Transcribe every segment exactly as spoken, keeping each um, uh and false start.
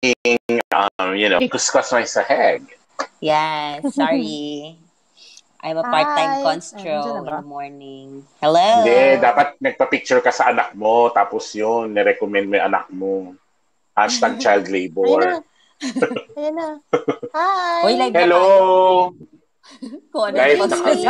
um, you know, kuskus my saheg. Yes, sorry. I'm a part-time constro in the morning. Hello? Hindi, dapat nagpa-picture ka sa anak mo, tapos yun, nirecommend mo yung anak mo. Hashtag child labor. Ayun na. Hi! Uy, live Hello! na tayo. Kung ano live na na kami.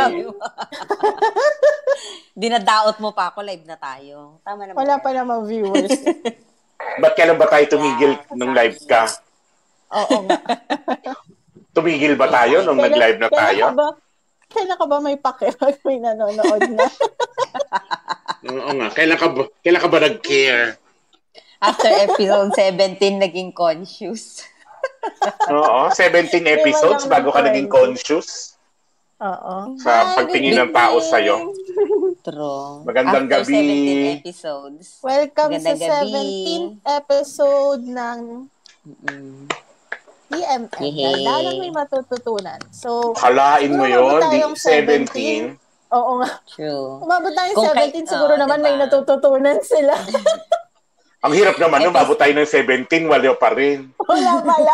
Dinadaot mo pa ako, live na tayo. Tama naman. Wala pa namang viewers. Ba't kailan ba tayo tumigil yeah, nung live ka? Oo nga. Tumigil ba tayo nung kailan, nag-live na tayo? Kailan ka ba, kailan ka ba may pakirag may nanonood na? Oo nga. Kailan ka ba, kailan ka ba nag-care? After episode seventeen, naging conscious. Oo, seventeen episodes bago ka naging conscious. Oo. Sa pagtingin ng tao sa'yo. True. Magandang After gabi. seventeen episodes. Welcome Magandang sa seventeenth episode ng T M M. Dalang may matututunan. So, kalain mo yun, di seventeen. Oo nga. True. Umabot tayong seventeen, kay, siguro oh, naman diba? May natututunan sila. Ang hirap naman nung mabot tayo ng seventeen, wala pa rin. Wala pala.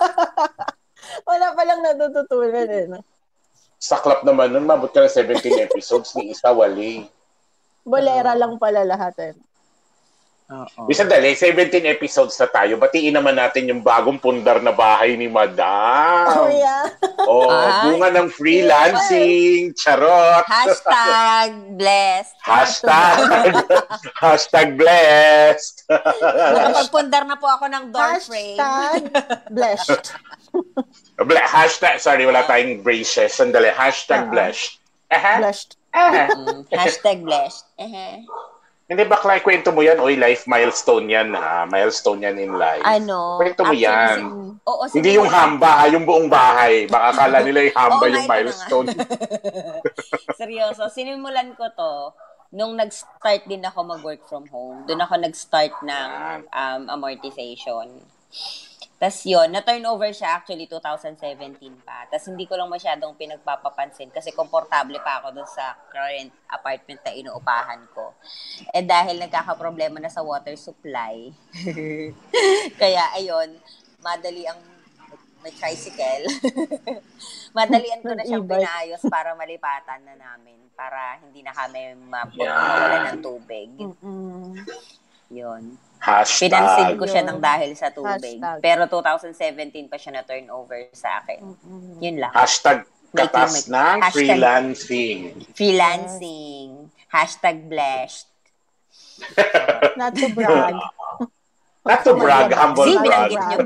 Wala palang natututunan eh. No? Saklap naman nun, mabot ka ng seventeen episodes, ni isa wali. Bolera uh, lang pala lahat eh. Oo. Bisa dali, seventeen episodes na tayo. Batiin naman natin yung bagong pundar na bahay ni Madam. Oh, yeah. Oh, bunga ng freelancing. Charot. Hashtag blessed. Hashtag. Hashtag blessed. Nakapagpundar na po ako ng door frame. Hashtag blessed. Hashtag, sorry, wala tayong braces. Sandali, hashtag uh-huh. blessed. Uh-huh. Blessed. Uh-huh. Mm, hashtag blessed. Uh-huh. Hindi ba, Clay, kwento mo yan? Oy, life milestone yan, ha? Milestone yan in life. Ano? Kwento mo actually, yan. Si, oo, hindi yung hamba, ha? Yung buong bahay. Baka akala nila yung hamba, yung milestone. Seryoso, sinimulan ko to nung nag-start din ako mag-work from home. Doon ako nag-start ng um, amortization. Tapos yun, na-turnover siya actually twenty seventeen pa. Tapos hindi ko lang masyadong pinagpapapansin kasi komportable pa ako dun sa current apartment na inuupahan ko. Eh dahil nagkakaproblema na sa water supply. Kaya ayun, madali ang may tricycle. Madalian ko na siyang pinayos para malipatan na namin. Para hindi na kami mawala ng tubig. Mm-mm. Yun. Hashtag. Pinansin ko siya ng dahil sa tubig. Hashtag. Pero twenty seventeen pa siya na turnover sa akin. Mm-hmm. Yun lang. Hashtag katas ng freelancing. Freelancing. Hashtag blessed. Not to brag. Not to brag. Humble See, brag. binanggit nyo.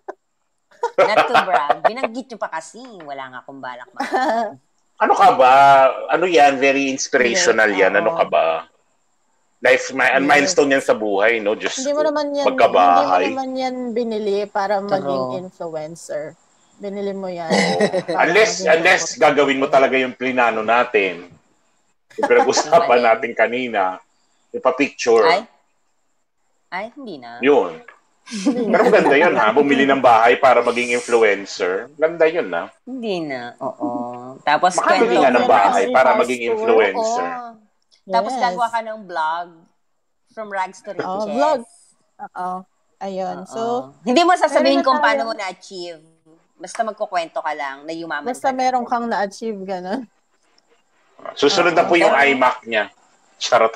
Not to brag. Binanggit nyo pa kasi. Wala nga akong balak mag- Ano ka ba? Ano yan? Very inspirational yan. Ano ka ba? Life, may, yes. milestone yan sa buhay, no? Just hindi mo naman yan, magkabahay. Hindi mo naman yan binili para maging influencer. Binili mo yan. unless, unless gagawin mo talaga yung plinano natin. Yung pinag-usapan natin kanina. Yung pa-picture. Ay? Ay, hindi na. Yun. Pero ganda yun, ha? Bumili ng bahay para maging influencer. Ganda yun, ha? Hindi na. Oo. Tapos, makabili nga ng bahay para maging influencer. Oo. Tapos yes. gagawa ka ng vlog from rags to riches. Oh, vlog. Oo. Ayun. Uh-oh. So, hindi mo sasabihin kung paano mo na-achieve. Basta magkukwento ka lang na yumaman. Basta meron kang na-achieve, gano'n. Susunod Uh-oh. na po yung iMac niya. Charot.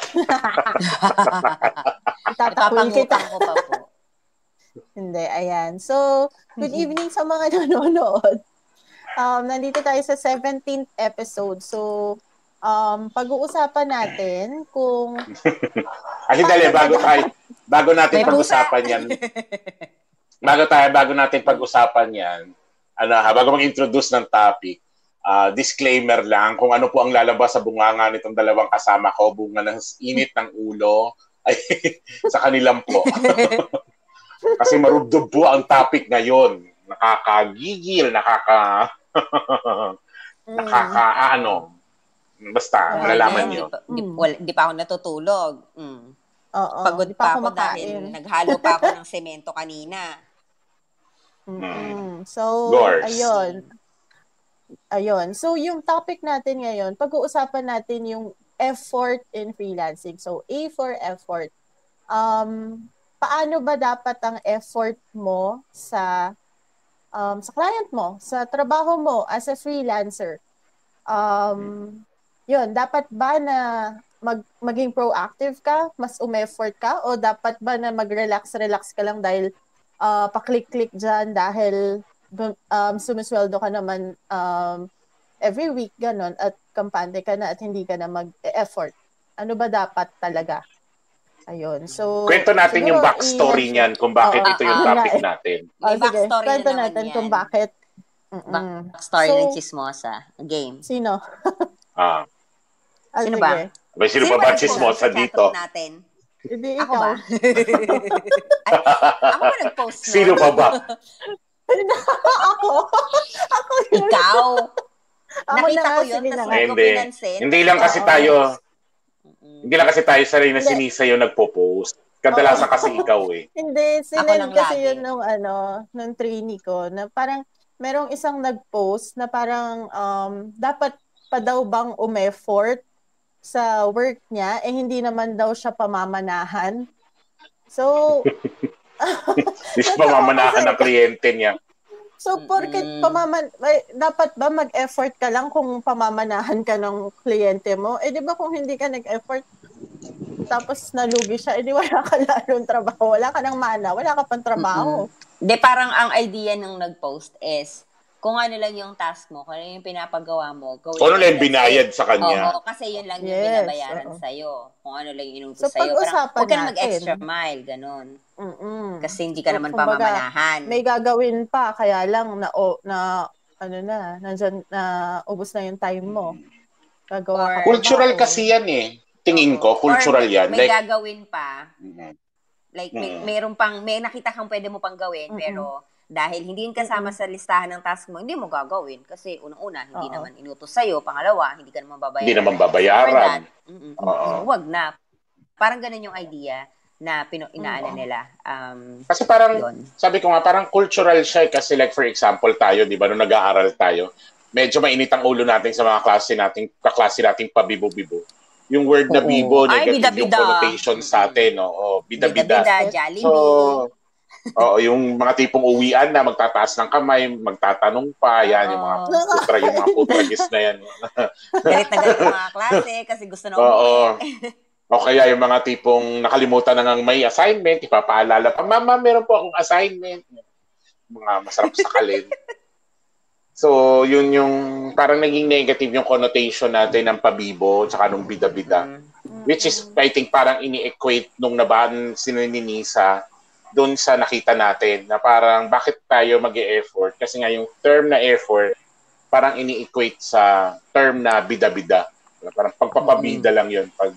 Tatakwil kita. Ko pa po. Hindi, ayan. So, good evening sa mga nanonood. Um, nandito tayo sa seventeenth episode. So, Um, pag-uusapan natin kung... Ay, dali, bago tayo, bago natin pag-usapan yan, bago tayo, bago natin pag-usapan yan, ano, ha, bago mag-introduce ng topic, uh, disclaimer lang, kung ano po ang lalabas sa bunganga nitong dalawang kasama ko, bunga ng init ng ulo, ay, sa kanilang po. Kasi marubdob po ang topic ngayon. Nakakagigil, nakaka... nakaka, ano, basta, oh, malalaman nyo. Di, di, well, di pa ako natutulog. Mm. Oo, pagod pa pa ako dahil naghalo pa ako ng semento kanina. Mm-hmm. So, Gors. ayun. Ayun. So, yung topic natin ngayon, pag-uusapan natin yung effort in freelancing. So, A for effort. Um, paano ba dapat ang effort mo sa um, sa client mo, sa trabaho mo as a freelancer? Um, yun, dapat ba na mag, maging proactive ka, mas umeffort ka, o dapat ba na mag-relax-relax ka lang dahil uh, pa-click-click dyan dahil um, sumisweldo ka naman um, every week, ganon, at kampante ka na at hindi ka na mag-effort? Ano ba dapat talaga? Ayun. So, kwento natin siguro, yung backstory i-mention- niyan kung bakit Oo, ito yung yun nga topic eh. natin. Oh, May sige, backstory kwento na naman natin yan. kung bakit. Mm-mm. Backstory So, ng chismosa. Game. Sino? Ah. Ah, Sino sige. ba? May sino Sino pa ba ba nag-post chismosa sa dito? chatroom natin? Hindi Ako ikaw. ba? Ay, ako ba nag-post nun? Sino pa ba? Ako. Ako yun. Ikaw. Ako Nakita na ko nga, yun, sige tapos na nga. hindi ko Hindi. pinansin. Hindi lang kasi Oo. tayo, Mm-mm. hindi lang kasi tayo sanay na Hindi. si Nizza yung nagpo-post. Kadalasan kasi ikaw eh. Hindi, Ako sinend lang kasi lagi. yun nung ano, nung trainee ko, na parang merong isang nag-post na parang um, dapat pa daw bang umeffort sa work niya, eh hindi naman daw siya pamamanahan. So, Di siya pamamanahan ng kliyente niya. So, porket Mm-mm. pamaman, ay, dapat ba mag-effort ka lang kung pamamanahan ka ng kliyente mo? Eh, di ba kung hindi ka nag-effort, tapos nalugi siya, eh, di wala ka lalong trabaho. Wala ka ng mana, wala ka pang trabaho. De, parang ang idea ng nag-post is, kung ano lang yung task mo, kung ano yung pinapagawa mo, gawin Kung ano mo. lang yung That's binayad it. sa kanya. Oo, kasi yun lang yung Yes, binabayaran oo. sa'yo. Kung ano lang yung inutos So, sa'yo. Parang, pag-usapan huwag ka na natin. mag-extra mile, ganun. Mm-mm. Kasi hindi ka So, naman kumbaga, pamamanahan. may gagawin pa, kaya lang na, o, na ano na, nandyan, na ubos na yung time mo. Gagawa Or- ka Cultural trabaho. kasi yan eh. Tingin Oo. ko, cultural Or may, yan. may Like, gagawin pa. Mhm. Like, may, Mm. mayroon pang, may nakita kang pwede mo pang gawin, Mm-mm. pero dahil hindi yun kasama sa listahan ng task mo, hindi mo gagawin. Kasi unang-una, hindi Oo. naman inutos sa'yo. Pangalawa, hindi ka naman babayaran. Hindi naman ng extra babayaran. for that. Mm-mm. Oo. So, wag na. Parang ganun yung idea na pino, inaano Oo. nila. Um, Kasi parang, yun. sabi ko nga, parang cultural siya eh. Kasi like for example tayo, di ba, nung nag-aaral tayo, medyo mainit ang ulo natin sa mga klase nating, kaklase nating pabibo-bibo. Yung word na Oo. bibo, Ay, negative yung bida-bida. connotation sa atin. No? O, bida-bida. Bida-bida, Yes. Jollibee. So, oo, yung mga tipong uwian na magtataas ng kamay, magtatanong pa, yan, yung mga Oo. putra, yung mga putragis na yan. Galit na galit yung mga klase kasi gusto na Oo. umuwi. O kaya yung mga tipong nakalimutan na ngang may assignment, ipapaalala pa, Mama, meron po akong assignment. Mga masarap sakalin. So, yun yung parang naging negative yung connotation natin ng pabibo tsaka nung bida-bida. Mm. Which is, I think, parang ini-equate nung nabaan sininisa doon sa nakita natin na parang bakit tayo mag-e-effort? Kasi nga yung term na effort, parang ini-equate sa term na bida-bida. Parang pagpapabida lang yun pag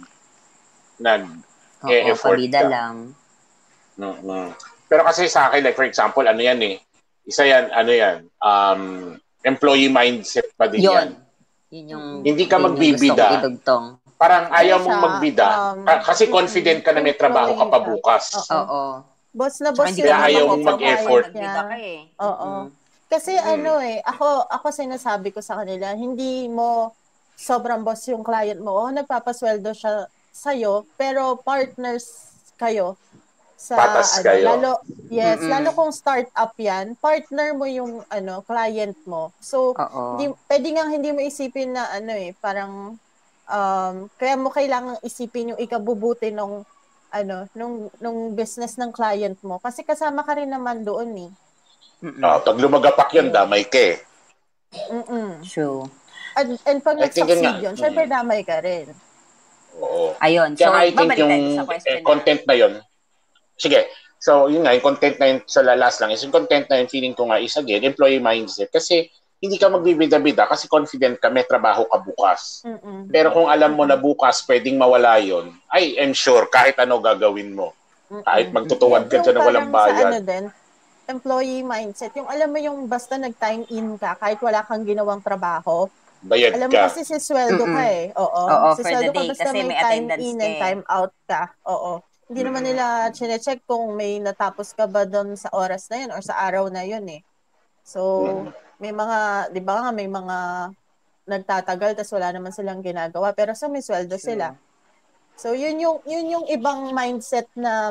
nag-e-effort Oo, pabida ka. lang. Mm-hmm. Pero kasi sa akin, like for example, ano yan eh, isa yan, ano yan, um, employee mindset pa din Yun. yan. Yun yung, Hindi ka yun yung magbibida. gustong idugtong. Parang ayaw Ano mong siya, magbida um, ka- kasi confident ka na may trabaho ka pa bukas. Oo. Oo. Boss na Tsaka boss hindi Kaya ka naman ayaw mag-effort mong mag-effort. Magbida ka eh. Oo. Mm-mm. Kasi Mm. ano eh, ako ako sinasabi ko sa kanila, hindi mo sobrang boss yung client mo. O, nagpapasweldo siya sa'yo, pero partners kayo sa Patas ano, kayo. lalo yes, Mm-mm. lalo kung startup 'yan, partner mo yung ano, client mo. So, Oo. hindi pwede nga hindi mo isipin na ano eh, parang um kaya mo kailangang isipin yung ikabubuti nung ano, nung nung business ng client mo kasi kasama ka rin naman doon eh. Mm-mm. Ah, pag lumagapak yun, Ayun. damay ka eh. Mm. True. And, and pag I think yun nag-succeed nga. yun, syempre Mm. damay ka rin. Oo. Ayun. Kaya So, nga, I think babalik yung tayo sa eh, question na. content na yun, sige, so yun nga, yung content na yun sa last lang, is yung content na yun, feeling ko nga is again, employee mindset. Kasi hindi ka magbibida-bida kasi confident ka, may trabaho ka bukas. Mm-mm. Pero kung alam mo na bukas pwedeng mawala yun, ay, I'm sure, kahit ano gagawin mo. Kahit Mm-mm. magtutuwad ka Yung dyan na walang parang sa ano bayad. din, employee mindset. Yung alam mo yung basta nag-time in ka kahit wala kang ginawang trabaho. Bayad Alam mo ka. kasi sisweldo ka Mm-mm. eh. Oo. Oo, for Sisweldo the ka day, basta kasi may may time attendance in ka and eh. time out ka. Oo. Hindi naman nila chine-check kung may natapos ka ba doon sa oras na yun or sa araw na yun eh. So, may mga, di ba nga, may mga nagtatagal tas wala naman silang ginagawa pero sa may sweldo sila. So, yun yung, yun yung ibang mindset na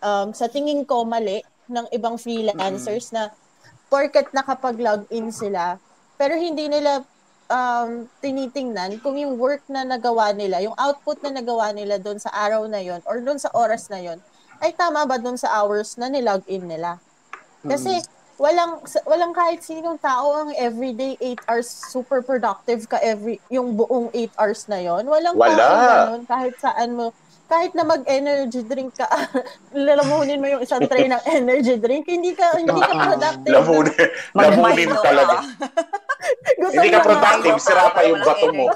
um, sa tingin ko mali ng ibang freelancers mm-hmm. na porket nakapag-login sila, pero hindi nila um, tinitingnan kung yung work na nagawa nila, yung output na nagawa nila doon sa araw na yon or doon sa oras na yon ay tama ba doon sa hours na nilogin nila. Kasi walang walang kahit sinong tao ang everyday eight hours super productive ka every yung buong eight hours na yon. Walang Wala. tao ganun kahit saan mo kahit na mag-energy drink ka, lalamunin mo yung isang tray ng energy drink, hindi ka hindi ka productive. Lamunin, lamunin talaga. Hindi ka productive, sira pa yung bato mo.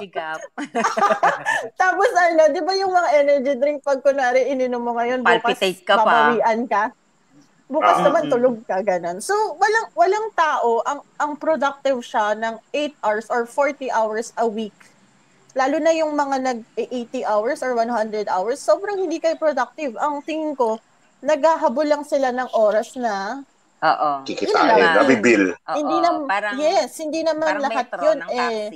Tapos ano, di ba yung mga energy drink pag kunwari ininom mo ngayon, bukas ka babawian ka. Bukas uh, naman tulog ka, ganun. So, walang walang tao ang ang productive siya ng eight hours or forty hours a week. Lalo na yung mga nag-eighty hours or one hundred hours, sobrang hindi kayo productive. Ang tingin ko, naghahabol lang sila ng oras na Oo. Kikitain, nabibil. Hindi na, parang, yes, hindi naman lahat yun eh.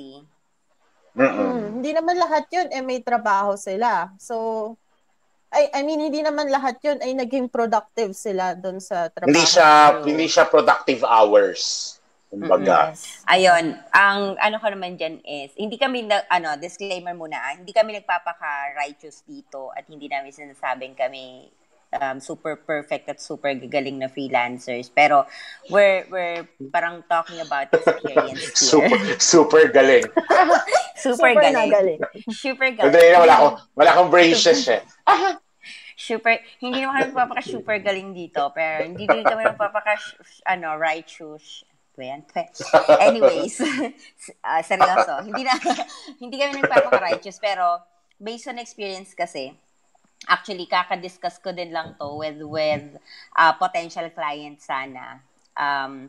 Mm, hindi naman lahat yun eh may trabaho sila. So, I, I mean, hindi naman lahat yun ay naging productive sila doon sa trabaho. Hindi siya, so, hindi siya productive hours. Kumbaga. Mm-hmm. Ayun, ang ano ko naman dyan is, hindi kami, na, ano, disclaimer muna, hindi kami nagpapaka-righteous dito at hindi namin sinasabing kami um, super perfect at super gagaling na freelancers. Pero, we're, we're parang talking about experience here. super, super galing. super, super galing. galing. Super galing. Hindi, wala akong, wala akong braces eh. Super, hindi naman kami magpapaka-super galing dito, pero hindi din kami magpapaka, ano, righteous. Anyways, uh, seryoso, hindi na, hindi kami nagpapaka-righteous, pero based on experience kasi, actually, kaka-discuss ko din lang to with, with uh, potential clients sana. Um,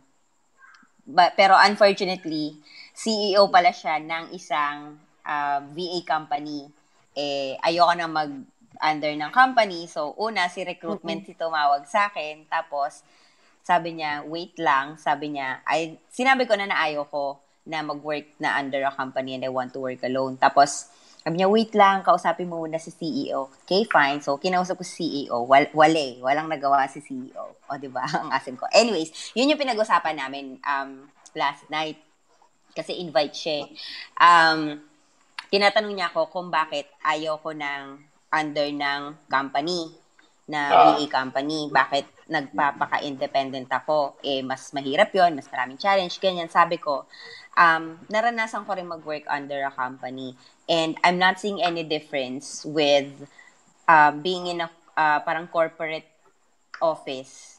but, pero unfortunately, C E O pala siya ng isang uh, V A company. Eh, ayoko na mag under ng company. So, una, si recruitment mm-hmm. si tumawag sa akin. Tapos, sabi niya, wait lang. Sabi niya, ay, sinabi ko na na ayaw ko na mag-work na under a company and I want to work alone. Tapos, sabi niya, wait lang, kausapin mo muna si C E O. Okay, fine. So, kinausap ko si C E O. Wal- wale, walang nagawa si C E O. O, diba? Ang asin ko. Anyways, yun yung pinag-usapan namin um, last night. Kasi invite siya. Um, tinatanong niya ako kung bakit ayaw ko ng under ng company, na V A company. Bakit nagpapaka-independent ako? Eh, mas mahirap yon, mas maraming challenge, ganyan. Sabi ko, um, naranasan ko rin mag-work under a company. And I'm not seeing any difference with uh, being in a uh, parang corporate office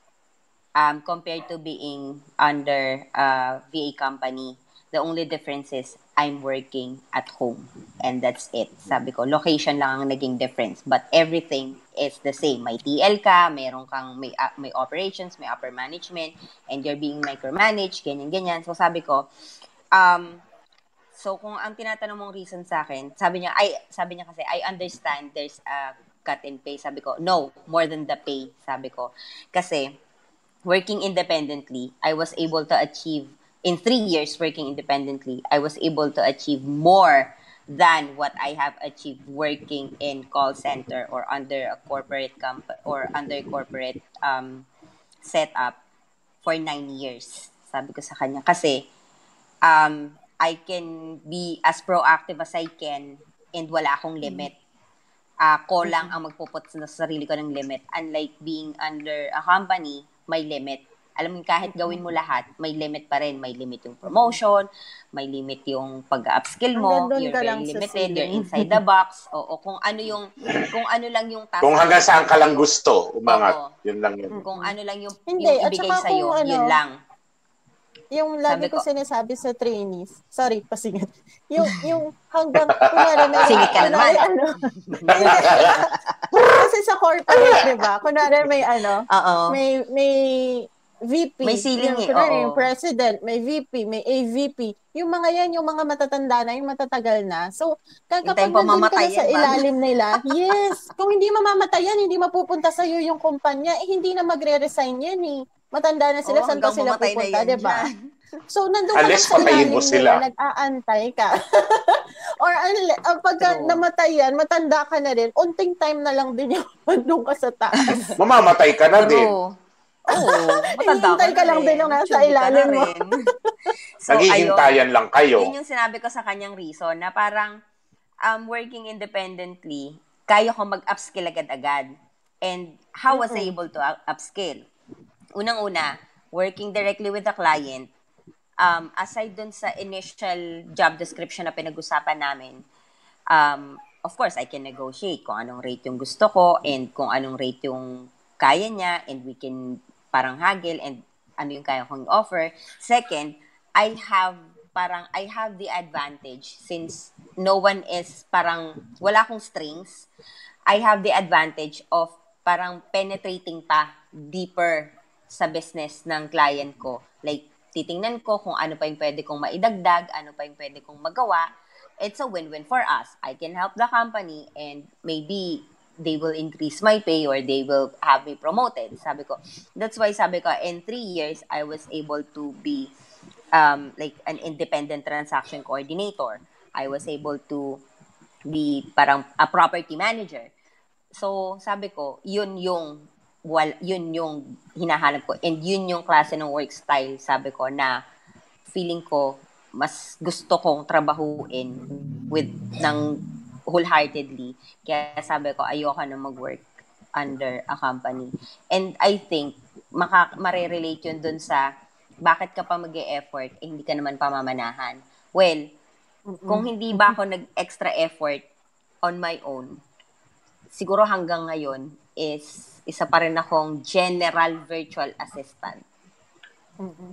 um, compared to being under a V A company. The only difference is I'm working at home. And that's it. Sabi ko, location lang ang naging difference. But everything is the same. May T L ka, meron kang, may, uh, may operations, may upper management, and you're being micromanaged, ganyan-ganyan. So sabi ko, um, so kung ang tinatanong mong reason sa akin, sabi niya, ay, sabi niya kasi, I understand there's a cut in pay. Sabi ko, no, more than the pay. Sabi ko, kasi working independently, I was able to achieve in three years working independently, I was able to achieve more than what I have achieved working in call center or under a corporate comp or under corporate um, setup for nine years. Sabi ko sa kanya, kasi um, I can be as proactive as I can and wala akong limit. Uh, ko lang ang magpuput sa sarili ko ng limit. Unlike being under a company, may limit. Alam mo, kahit gawin mo lahat, may limit pa rin. May limit yung promotion, may limit yung pag-upskill mo, you're very limited, you're inside the box, o, o kung ano yung, kung ano lang yung task. Kung hanggang saan ka lang gusto, umangat, oo, yun lang yun. Kung ano lang yung, hindi, yung ibigay sa'yo, ano, yun lang. Yung lagi ko, ko sinasabi sa trainees, sorry, pasingit, yung, yung hanggang, kunwari, may, singit ka na naman. Ano, kasi sa corporate, di ba, kunwari may ano, uh-oh, may, may, V P, may ceiling eh, oo. Yung president, may V P, may A V P. Yung mga yan, yung mga matatanda na, yung matatagal na. So, kapag nandun ka na sa ilalim nila, yes, kung hindi mamamatayan, hindi mapupunta sa'yo yung kumpanya, eh, hindi na magre-resign yan eh. Matanda na sila, oh, saan pa sila pupunta, diba? So, nandun ka na sa ilalim nila, nag-aantay ka. Or uh, pagka True. namatay yan, matanda ka na rin, unting time na lang din yung nandun ka sa taas. Mamamatay ka na din. Oo, matanda ka, ka na lang rin. din yung nasa Chubby ka ilalim na mo. rin. So, Naghihintayan ayun. lang kayo. Yun yung sinabi ko sa kanyang reason na parang um, working independently, kaya ko mag-upskill agad-agad. And how was I able to upskill? Unang-una, working directly with the client, um, aside dun sa initial job description na pinag-usapan namin, um, of course, I can negotiate kung anong rate yung gusto ko and kung anong rate yung kaya niya and we can parang haggle and ano yung kaya kong offer. Second, I have parang I have the advantage since no one is parang wala akong strings. I have the advantage of parang penetrating pa deeper sa business ng client ko. Like, titingnan ko kung ano pa yung pwede kong maidagdag, ano pa yung pwede kong magawa. It's a win-win for us. I can help the company and maybe they will increase my pay or they will have me promoted. Sabi ko, that's why sabi ko, in three years, I was able to be um, like an independent transaction coordinator. I was able to be parang a property manager. So, sabi ko, yun yung wal, yun yung hinahanap ko and yun yung klase ng work style, sabi ko, na feeling ko mas gusto kong trabahuin with ng wholeheartedly. Kaya sabi ko, ayoko na mag-work under a company. And I think, maka, marirelate yun dun sa bakit ka pa mag-e-effort, eh, hindi ka naman pamamanahan. Well, kung hindi ba ako nag-extra effort on my own, siguro hanggang ngayon is isa pa rin akong general virtual assistant. Mm-mm.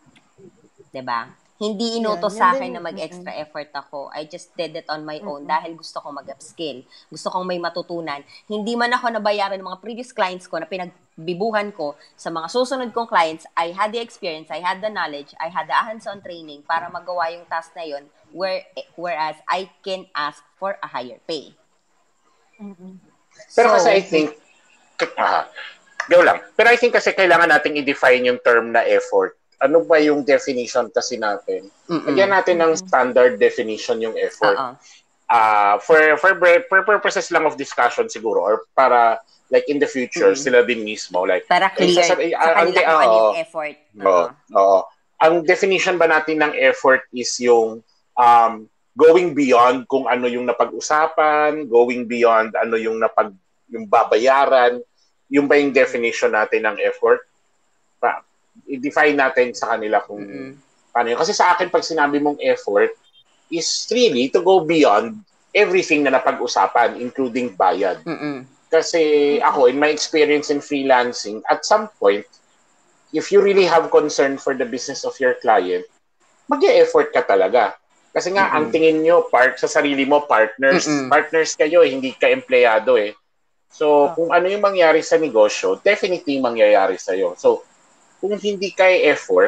Diba? Hindi inutos Yan, sa yan akin din, na mag-extra mm-mm. effort ako. I just did it on my own Mm-mm. dahil gusto kong mag-upskill. Gusto kong may matutunan. Hindi man ako nabayaran ng mga previous clients ko na pinagbibuhan ko sa mga susunod kong clients. I had the experience, I had the knowledge, I had the hands-on training para magawa yung task na yun, where, whereas I can ask for a higher pay. Mm-mm. Pero So, kasi I think, ah, go lang. Pero I think kasi kailangan nating i-define yung term na effort. Ano ba yung definition kasi natin? Lagyan natin ng standard definition yung effort. Uh-uh. Uh, for, for for purposes lang of discussion siguro or para like in the future, Mm-mm. sila din mismo. Like, para clear eh, sasabi, sa kanila ang, kung ano yung uh, effort. Oo. Oo. Ang definition ba natin ng effort is yung um, going beyond kung ano yung napag-usapan, going beyond ano yung napag yung babayaran, yung ba yung definition natin ng effort? Pa, i-define natin sa kanila kung Mm-mm. paano yun. Kasi sa akin, pag sinabi mong effort, is really to go beyond everything na napag-usapan, including bayad. Mm-mm. Kasi ako, in my experience in freelancing, at some point, if you really have concern for the business of your client, mag-e-effort ka talaga. Kasi nga, Mm-mm. ang tingin nyo, part, sa sarili mo, partners, Mm-mm. partners kayo, hindi ka empleyado eh. So, kung ano yung mangyari sa negosyo, definitely mangyayari sa'yo. So, kung hindi ka effort,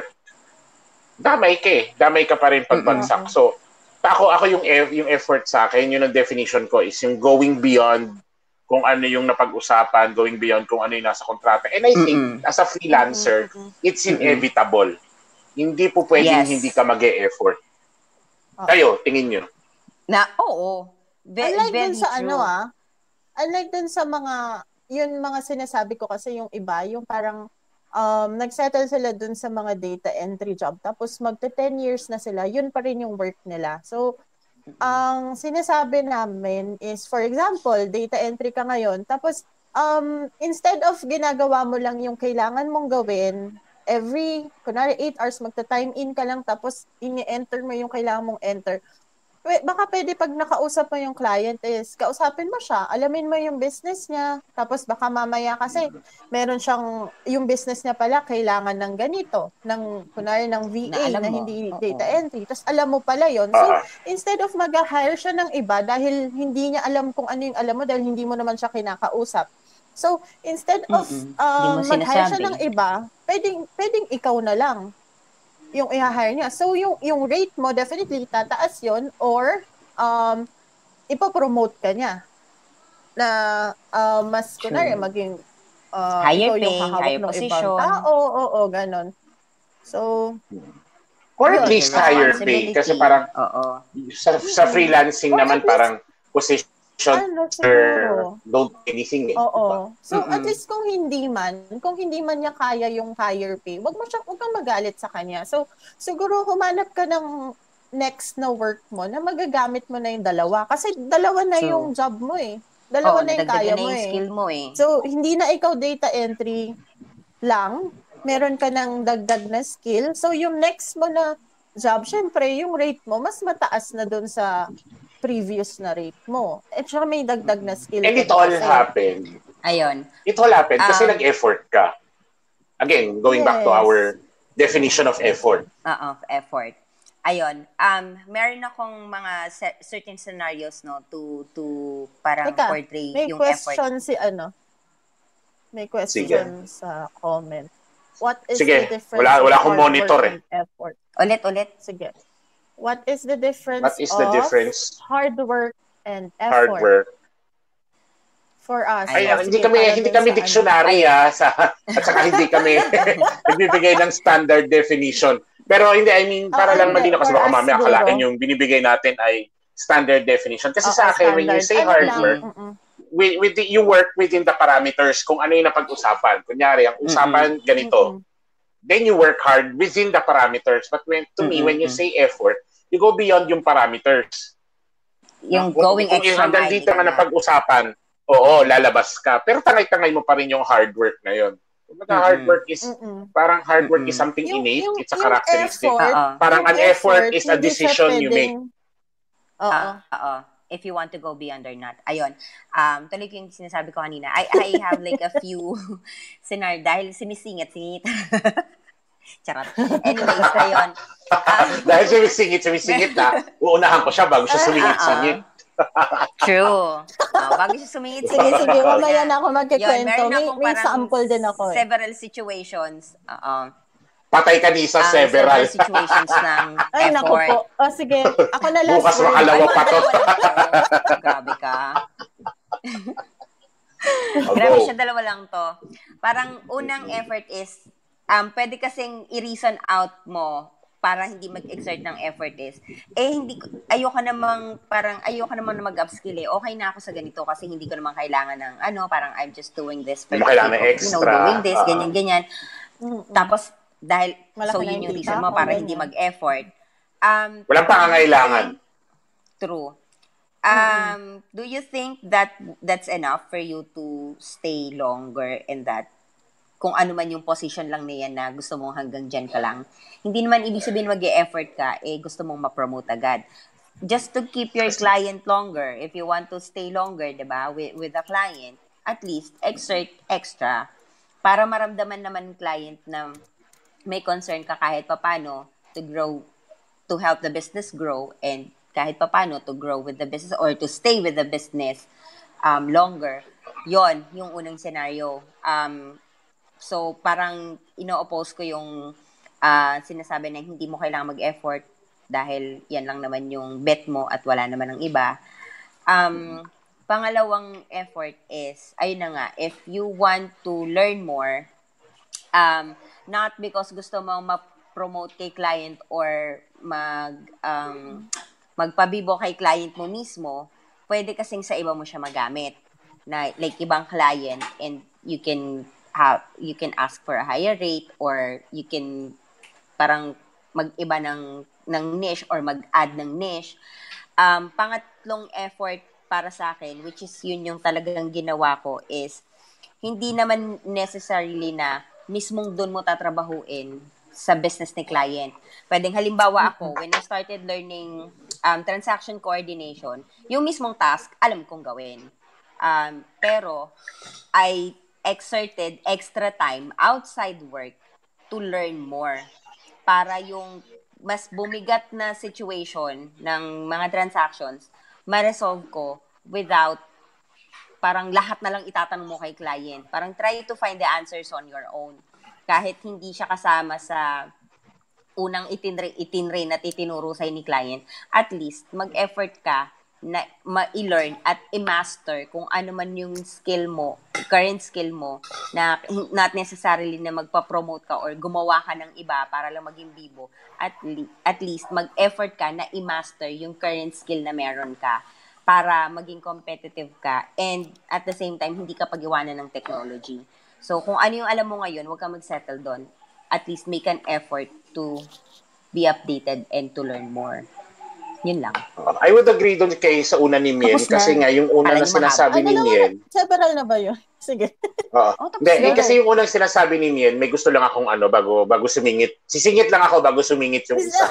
damay ka eh. Damay ka pa rin pagbagsak. Mm-mm. So, ako, ako yung, yung effort sa akin, yun ang definition ko, is yung going beyond kung ano yung napag-usapan, going beyond kung ano yung nasa kontrata. And I think, Mm-mm. as a freelancer, Mm-mm. it's inevitable. Hindi po pwedeng Yes. hindi ka mag-e-effort. Oh. Kayo, tingin nyo. Na, oo. Ve- Unlike very dun sa true. ano ah, unlike dun sa mga, yun mga sinasabi ko kasi yung iba, yung parang um, nagsettle sila dun sa mga data entry job, tapos magta ten years na sila, yun pa rin yung work nila. So, ang sinasabi namin is, for example, data entry ka ngayon, tapos um, instead of ginagawa mo lang yung kailangan mong gawin, every, kunwari eight hours, magta-time in ka lang, tapos ini-enter mo yung kailangan mong enter. Baka pwede pag nakausap mo yung client is, kausapin mo siya, alamin mo yung business niya, tapos baka mamaya kasi meron siyang, yung business niya pala, kailangan ng ganito, ng, kunwari ng V A Na alam na mo. hindi Oo. data entry, tapos alam mo pala yon. So, Ah, instead of mag-hire siya ng iba dahil hindi niya alam kung ano yung alam mo dahil hindi mo naman siya kinakausap. So, instead of Mm-mm. Di um, mo mag-hire siya sinasabi. ng iba, pwedeng, pwedeng ikaw na lang yung i-hire niya. So, yung, yung rate mo, definitely tataas yon, or um, ipopromote ka niya na uh, mas, kunwari, maging uh, Higher ikaw yung pay, hahawak higher ng ibang position. tao, oo, oo, ganon. So, Or at Yun, least higher pay. Kasi parang Oo. sa, sa freelancing Or naman at least, parang position ano, siguro. don't do anything eh. Oo. Diba? So, Mm-mm. at least kung hindi man, kung hindi man niya kaya yung higher pay, wag mo siya, wag kang magalit sa kanya. So, siguro humanap ka ng next na work mo na magagamit mo na yung dalawa. Kasi dalawa na True. yung job mo eh. Dalawa Oo, na yung kaya nadagdagan na mo yung eh. skill mo eh. So, hindi na ikaw data entry lang. Meron ka ng dagdag na skill. So, yung next mo na job, syempre, yung rate mo, mas mataas na dun sa previous na rate mo. At saka may dagdag na skill And ka it all kasi. happened. Ayun. It all happened kasi Um, nag-effort ka. Again, going back to Yes. our definition of effort. Oo, effort. Ayun. Um, meron akong mga se- certain scenarios no to to parang Teka, portray may yung effort. question si ano. May question Sige. sa comment. What is Sige. the difference Wala, wala of akong hard monitor work eh. and effort? Ulit, ulit. Sige. What is the difference What is the of difference? hard work and Hard effort work. for us? Ay, O, hindi sige, kami para hindi dun kami sa ano. dictionary ah, sa at saka hindi kami nagbibigay ng standard definition. Pero hindi, I mean, para Oo, lang hindi. malino kasi For baka us mamaya siguro. akalain yung binibigay natin ay standard definition. Kasi Oo, sa akin, when you standard. say Ano hard lang? work, Mm-mm. with, with the, you work within the parameters kung ano yung napag-usapan. Kunyari, ang usapan ganito. Mm-mm. Then you work hard within the parameters. But when to me, when you say effort, you go beyond yung parameters. Yung Kung- going kung extra hanggang mile. dito ika nga nga. napag-usapan, oo, lalabas ka. Pero tangay-tangay mo pa rin yung hard work na yun. Kumbaga, Mm-mm. hard work is, Mm-mm. parang hard work is Mm-mm. something Yung, innate. yung, It's a yung characteristic. effort, Oo. Parang yung an effort is a hindi siya decision you make. pwedeng- Oo. Oo. If you want to go beyond or not. Ayun. Um, tuloy ko yung sinasabi ko kanina. I, I have like a few scenario dahil sinisingit, singit. Charot. Anyways, ayun. Um, Dahil sumisingit, sumisingit na, uunahan ko siya bago siya sumingit-singit. True. Oh, bago siya sumingit, Sige, sige. Mamaya na ako Yun, magkikwento. meron May, akong may parang sample din ako eh. several situations. Oo. Patay ka ni sa Um, several. several situations ng Ay, naku effort. po. O, sige. Ako na last Bukas word. makalawa Ay, pa mga to. dalawa lang to. Grabe ka. Grabe siya, dalawa lang to. Parang unang effort is, um, pwede kasing i-reason out mo para hindi mag-exert ng effort is, eh, hindi, ko- ayoko namang, parang, ayoko naman na mag-upskill eh. Okay na ako sa ganito kasi hindi ko naman kailangan ng, ano, parang I'm just doing this for Hindi mo the kailangan sake ng of, you know, extra. doing this, Ah. ganyan, ganyan. Mm-mm. Tapos, dahil, Malaki so na yun yung yung kita reason mo ko, para ganyan. hindi mag-effort. Um, Walang do you pangangailangan. think- True. Um, do you think that that's enough for you to stay longer in that? Kung ano man yung position lang niyan na gusto mong hanggang dyan ka lang. Hindi naman ibig sabihin mag-e-effort ka, eh gusto mong ma-promote agad. Just to keep your client longer, if you want to stay longer, di ba, with, with the client, at least exert extra para maramdaman naman ng client na may concern ka kahit papano to grow, to help the business grow, and kahit papano to grow with the business or to stay with the business um, longer. Yon, yung unang scenario. Um, so, parang ino-oppose ko yung ah, sinasabi na hindi mo kailangan mag-effort dahil yan lang naman yung bet mo at wala naman ng iba. Um, pangalawang effort is, ayun na nga, if you want to learn more, um, not because gusto mo ma-promote kay client or mag um, magpabibo kay client mo mismo, pwede kasing sa iba mo siya magamit. Na like ibang client, and you can have you can ask for a higher rate, or you can parang mag-iba ng ng niche or mag-add ng niche. Um, pangatlong effort para sa akin, which is yun yung talagang ginawa ko, is hindi naman necessarily na mismong doon mo tatrabahuin sa business ni client. Pwedeng halimbawa ako, when I started learning um, transaction coordination, yung mismong task, alam kong gawin. Um, pero, I exerted extra time outside work to learn more. Para yung mas bumigat na situation ng mga transactions, ma-resolve ko without parang lahat na lang itatanong mo kay client. Parang try to find the answers on your own. Kahit hindi siya kasama sa unang itinre, itinre na titinuro sa'yo ni client, at least mag-effort ka na ma-learn at i-master kung ano man yung skill mo, current skill mo, na not necessarily na magpa-promote ka or gumawa ka ng iba para lang maging bibo, at, le- at least mag-effort ka na i-master yung current skill na meron ka para maging competitive ka and at the same time, hindi ka pag-iwanan ng technology. So, kung ano yung alam mo ngayon, huwag ka mag-settle doon. At least make an effort to be updated and to learn more. Yun lang. Uh, I would agree doon kay sa una ni Mien kasi nga yung una na sinasabi ni Mien. Several na ba yun? Sige. Oo. Oh, Hindi, eh, kasi yung unang sinasabi ni Mien, may gusto lang akong ano bago bago sumingit. Sisingit lang ako bago sumingit yung isa.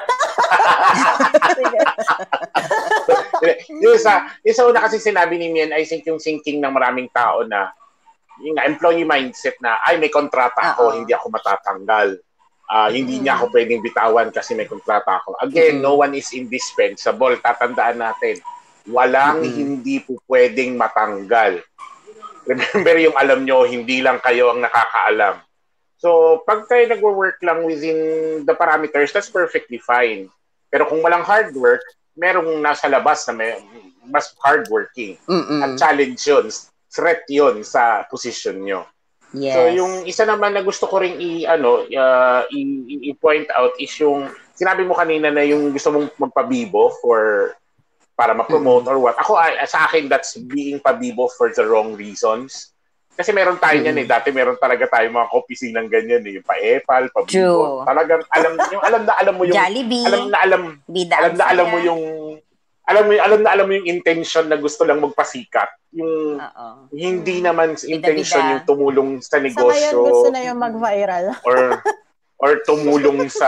yung isa, yung sa una kasi sinabi ni Mien, I think yung thinking ng maraming tao na yung employee mindset na ay may kontrata ako, Uh-oh. hindi ako matatanggal. Uh, hindi mm-hmm. niya ako pwedeng bitawan kasi may kontrata ako. Again, mm-hmm. no one is indispensable. Tatandaan natin, walang mm-hmm. hindi po pwedeng matanggal. Remember yung alam nyo, hindi lang kayo ang nakakaalam. So, pag kayo nag-work lang within the parameters, that's perfectly fine. Pero kung walang hard work, merong nasa labas na may, mas hardworking. Mm-hmm. At challenge yun, threat yun sa position nyo. Yes. So yung isa naman na gusto ko ring i ano uh, i, i-point out is yung sinabi mo kanina na yung gusto mong magpabibo for para ma-promote mm-hmm. or what. Ako uh, sa akin that's being pabibo for the wrong reasons. Kasi meron tayo mm-hmm. niyan eh. Dati meron talaga tayo mga kopising ng ganyan eh, yung pa-epal, pabibo. Talagang alam yung alam na alam mo yung Jollibee, alam na alam alam na alam mo yung alam mo alam na alam mo yung intention na gusto lang magpasikat. Yung Uh-oh. hindi naman intention Bida-bida. yung tumulong sa negosyo. Sa ngayon gusto na yung mag-viral. or or tumulong sa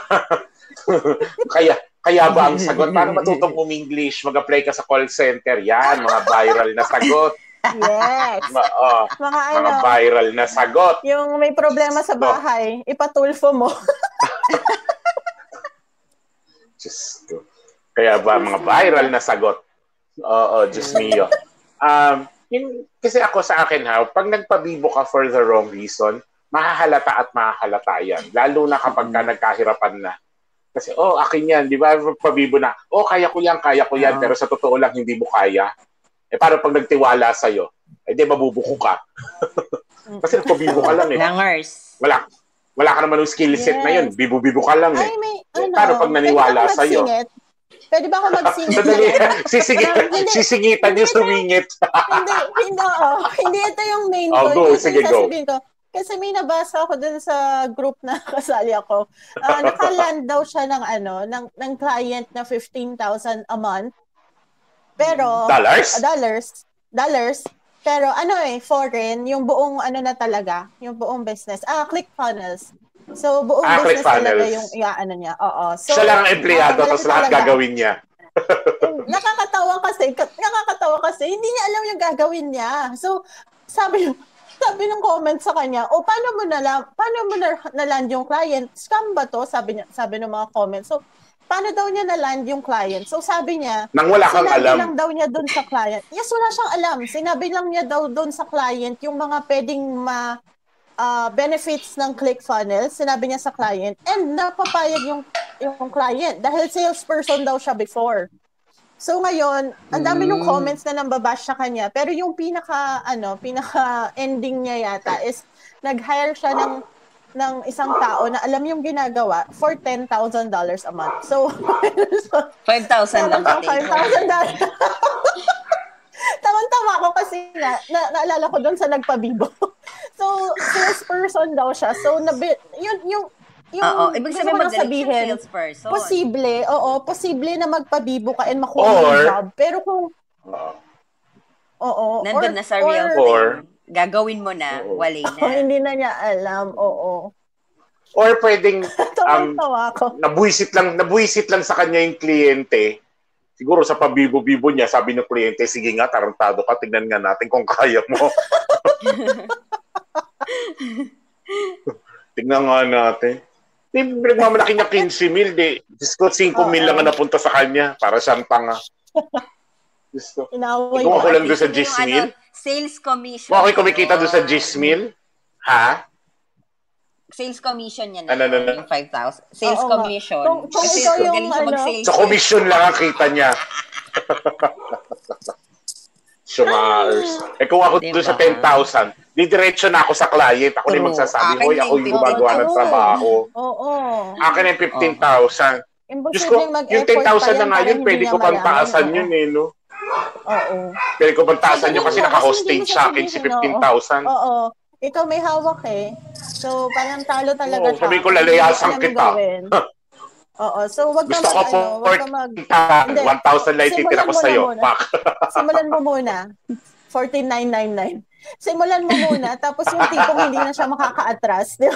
kaya kaya ba ang sagot? Paano matutong um-English? Mag-apply ka sa call center. Yan, mga viral na sagot. Yes. Ma- oh, mga, mga ano, viral na sagot. Yung may problema sa bahay, so, ipatulfo mo. Just kaya ba mga viral na sagot? Oo, just mio. Um, yun, kasi ako sa akin ha, pag nagpabibo ka for the wrong reason, mahahalata at mahahalata yan. Lalo na kapag ka nagkahirapan na. Kasi, oh, akin yan, di ba? Pabibo na, oh, kaya ko yan, kaya ko yan, uh-huh. pero sa totoo lang, hindi mo kaya. Eh, para pag nagtiwala sa'yo, eh, di, mabubuko ka. Kasi nagpabibo ka lang eh. Langers. Wala. Wala ka naman ng skill set yes. na yun. Bibo-bibo ka lang eh. Ay, may, ano, para pag naniwala sa'yo. Pwede ba ako mag-singit? Sisingit, sisingitan yung sumingit. hindi, hindi, oh, hindi ito yung main oh, goal. Go, sige, go. Ko. Kasi may nabasa ako dun sa group na kasali ako. Uh, nakaland daw siya ng, ano, ng, ng client na fifteen thousand a month. Pero, dollars? Uh, dollars. Dollars. Pero ano eh, foreign, yung buong ano na talaga, yung buong business. Ah, ClickFunnels. So, buong ah, business talaga yung yeah, ano niya. Oo. So, siya lang ang empleyado, uh, tapos lahat gagawin niya. nakakatawa kasi, nakakatawa kasi, hindi niya alam yung gagawin niya. So, sabi, sabi ng comment sa kanya, o, paano mo na, paano mo na, na-land yung client? Scam ba to? Sabi niya, sabi ng mga comments. So, paano daw niya na-land yung client? So, sabi niya, nang wala kang sinabi alam. lang daw niya doon sa client. Yes, wala siyang alam. Sinabi lang niya daw doon sa client yung mga pwedeng ma Uh, benefits ng ClickFunnels, sinabi niya sa client, and napapayag yung, yung client dahil salesperson daw siya before. So ngayon, ang dami mm. ng comments na nambabash sa kanya, pero yung pinaka, ano, pinaka ending niya yata is nag-hire siya ng, ng isang tao na alam yung ginagawa for ten thousand dollars a month. So, five thousand lang. five thousand dollars. Tawan-tawa ako kasi nga, na, naalala ko doon sa nagpabibo. So, salesperson daw siya. So, nabi, yun, yung, yung, oo, ibig sabihin magaling siya salesperson. Posible, oo, posible na magpabibo ka and makuha yung job. Pero kung, uh, oo, nandun or, na sa real or, or gagawin mo na, oo. Wala na. Oh, hindi na niya alam, oo. Or pwedeng, um, nabuisit lang, nabuisit lang sa kanya yung kliyente. Siguro sa pabibo-bibo niya, sabi ng kliyente, sige nga, tarantado ka, tignan nga natin kung kaya mo. Tignan nga natin. Di, nagmamalaki niya fifteen mil, di. Diyos ko, five mil lang na napunta sa kanya, para siyang tanga. Diyos ko. Kung ako lang doon sa ten mil. Sales commission. Kung ako'y kumikita doon sa ten mil, ha? Sales commission yan na ano, ano, yung five thousand. Sales oo, commission. Kung, kung kasi ikaw yung, galing siya mag-sales. Sa commission lang ang kita niya. Sumars. Eh kung ako Diba? doon sa ten thousand, di diretso na ako sa client. Ako na yung magsasabi, hoy, ako yung gumagawa ng trabaho. Oo. Akin yung fifteen thousand. Diyos ko, yung ten thousand na nga yun, pwede ko pang taasan yun eh, no? Oo. Pwede ko pang taasan yun kasi naka-hostage sa akin si fifteen thousand. Oo. Ikaw may hawak eh. So, parang talo talaga siya. Sabi ko, lalayasan kita. Oo. So, wag ka Gusto mag, ko ano, wag ka mag... one thousand lang titira ko sa'yo. Simulan mo muna. fourteen thousand nine hundred ninety-nine. Simulan mo muna, tapos yung tipong hindi na siya makaka-atras. Di ba?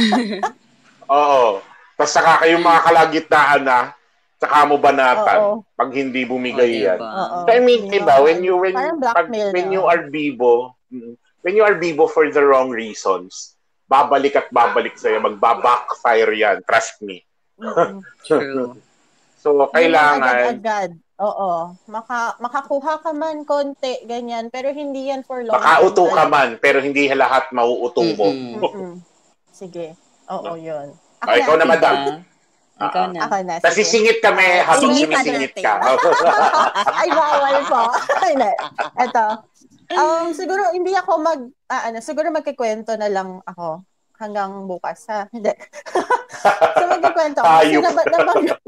Oo. Tapos saka kayong mga kalagitnaan na, saka mo banatan Oo. pag hindi bumigay yan. Oo. So, I mean, diba, when you, when, pag, when you are bibo, when you are bibo for the wrong reasons, babalik at babalik sa'yo, magbabackfire yan. Trust me. True. So, kailangan... Agad-agad. Oo. Maka, makakuha ka man konti, ganyan. Pero hindi yan for long. Makauto ka man, pero hindi lahat mauuto mo. Mm-mm. Sige. Oo, no. Yun. Ako oh, ikaw na, madam. Ikaw na. Ako na. Kasi singit kami habang sumisingit ka. Ay, bawal po. Ay, na. Ito. Um, siguro, hindi ako mag... Ah, ano, siguro magkikwento na lang ako hanggang bukas, ha? Hindi. So, magkikwento ako. Kasi nab- nabanggit,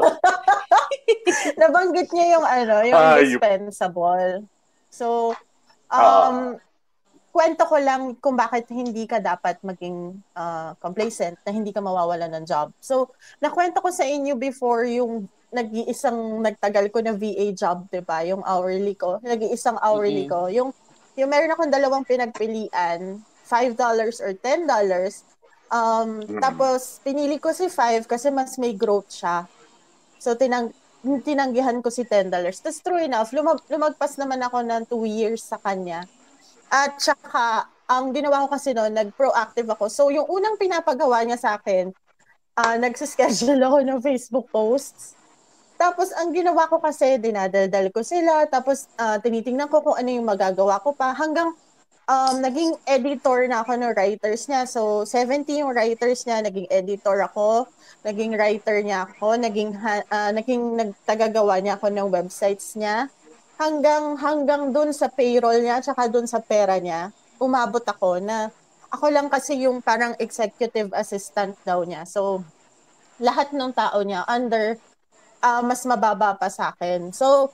nabanggit niya yung, ano, yung indispensable. So, um... Uh. Kwento ko lang kung bakit hindi ka dapat maging uh, complacent na hindi ka mawawala ng job. So, nakwento ko sa inyo before yung nag-iisang nagtagal ko na V A job, diba? Yung hourly ko. Nag-iisang hourly mm-hmm. ko. Yung, yung meron akong dalawang pinagpilian, five dollars or ten dollars. Um, mm-hmm. Tapos, pinili ko si five kasi mas may growth siya. So, tinang tinanggihan ko si ten dollars. Tapos, true enough, lumag- lumagpas naman ako ng two years sa kanya. At saka, ang ginawa ko kasi noon, nag-proactive ako. So, yung unang pinapagawa niya sa akin, uh, nagsischedule ako ng Facebook posts. Tapos, ang ginawa ko kasi, dinadaldal ko sila. Tapos, uh, tinitingnan ko kung ano yung magagawa ko pa. Hanggang um, naging editor na ako ng writers niya. So, seventy yung writers niya. Naging editor ako. Naging writer niya ako. Naging, uh, naging nagtagagawa niya ako ng websites niya. Hanggang hanggang doon sa payroll niya tsaka doon sa pera niya, umabot ako na ako lang kasi yung parang executive assistant daw niya. So, lahat ng tao niya under uh, mas mababa pa sa akin. So,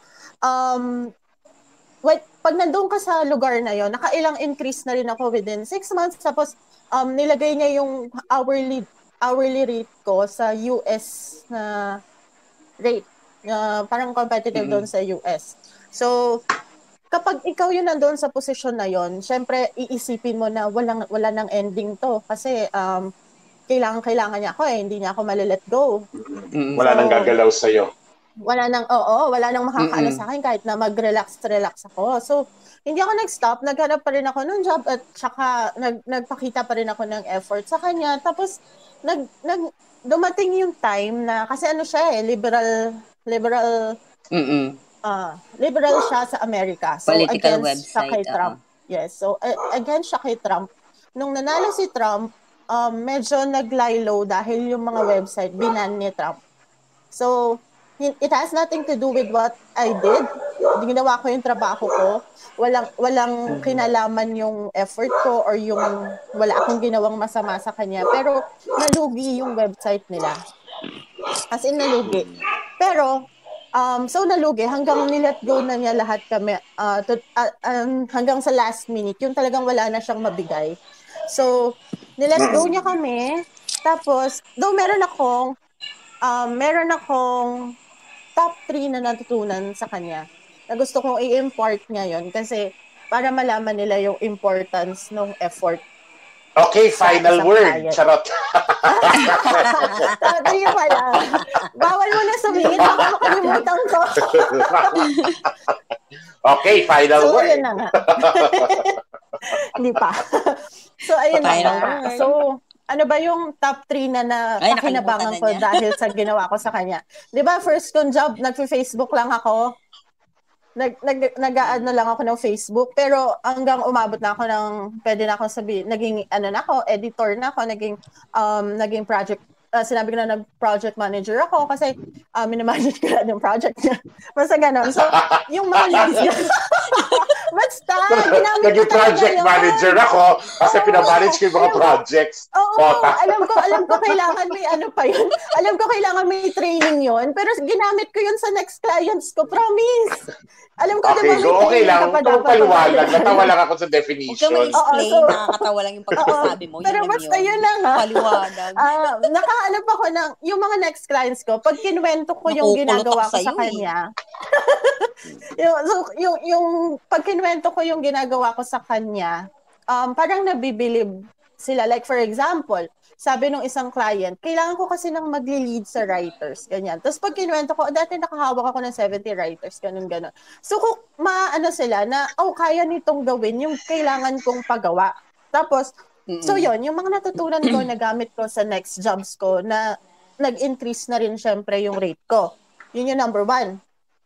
um, wait, pag nandun ka sa lugar na yon, nakailang increase na rin ako within six months. Tapos, um, nilagay niya yung hourly, hourly rate ko sa U S na rate. Uh, parang competitive mm-hmm. doon sa U S. So, kapag ikaw yun nandoon sa posisyon na yon, syempre, iisipin mo na walang, wala nang ending to. Kasi, um, kailangan-kailangan niya ako eh. Hindi niya ako mali-let go. Mm-hmm. Wala so, nang gagalaw sa'yo. Wala nang, oo, wala nang makakaano mm-hmm. sa akin kahit na mag-relax-relax ako. So, hindi ako nag-stop. Naghanap pa rin ako ng job at saka nag, nagpakita pa rin ako ng effort sa kanya. Tapos, nag, nag, dumating yung time na, kasi ano siya eh, liberal, liberal, mm Uh, liberal siya sa Amerika. So, political against website, siya kay Trump. Uh-huh. Yes. So, uh, against siya kay Trump. Nung nanalo si Trump, um, medyo nag-lie low dahil yung mga website binan ni Trump. So, it has nothing to do with what I did. Ginawa ko yung trabaho ko. Walang, walang kinalaman yung effort ko or yung wala akong ginawang masama sa kanya. Pero, nalugi yung website nila. As in, nalugi. Pero, Um, so nalugi, hanggang nilet go na niya lahat kami, uh, to, uh, um, hanggang sa last minute, yung talagang wala na siyang mabigay. So, nilet go niya kami, tapos, though meron akong, um, meron akong top three na natutunan sa kanya, na gusto kong i-import ngayon, kasi para malaman nila yung importance ng effort. Okay, final word. Client. Charot. Sabi niyo pala. Bawal mo na sabihin. Baka makalimutan ko. Okay, final so, word. So, ayun na nga. Hindi pa. So, ayun na nga. So, ano ba yung top three na nakakinabangan ko dahil sa ginawa ko sa kanya? Di ba, first kong job, nag-Facebook lang ako. Nag, nag, nag-ano lang ako ng Facebook, pero hanggang umabot na ako ng, pwede na ako sabihin, naging, ano na ako, editor na ako, naging, um, naging project, uh, sinabi ko na nag-project manager ako kasi uh, minamanage ko na yung project niya. Basta ganun. So, yung mga next basta, ginamit ko naging project yun. manager ako kasi oh, pinamanage ko yung mga projects. Oo, oh, alam ko, alam ko kailangan may ano pa yun. Alam ko kailangan may training yun. Pero ginamit ko yun sa next clients ko. Promise. Alam ko, okay, diba, may okay lang. ka pa dapat. Paliwanag. Natawa lang ako sa definition. Huwag ka ma-explain. So, nakakatawa lang yung pagkasabi mo. Pero yun basta yun. yun lang ha. Paliwanag. Uh, nakahanap ako ng, yung mga next clients ko, pag kinuwento ko yung ginagawa ko sa kanya, yung, so, yung, yung, pag kinuwento ko yung ginagawa ko sa kanya, um, parang nabibilib sila. Like, for example, sabi nung isang client, kailangan ko kasi nang magli-lead sa writers, ganyan. Tapos pag kinuwento ko, dati nakahawak ako ng seventy writers, ganun, ganun. So, kung maano sila na, oh, kaya nitong gawin yung kailangan kong pagawa. Tapos, mm-hmm. so yun, yung mga natutunan ko, nagamit ko sa next jobs ko, na nag-increase na rin syempre yung rate ko. Yun yung number one.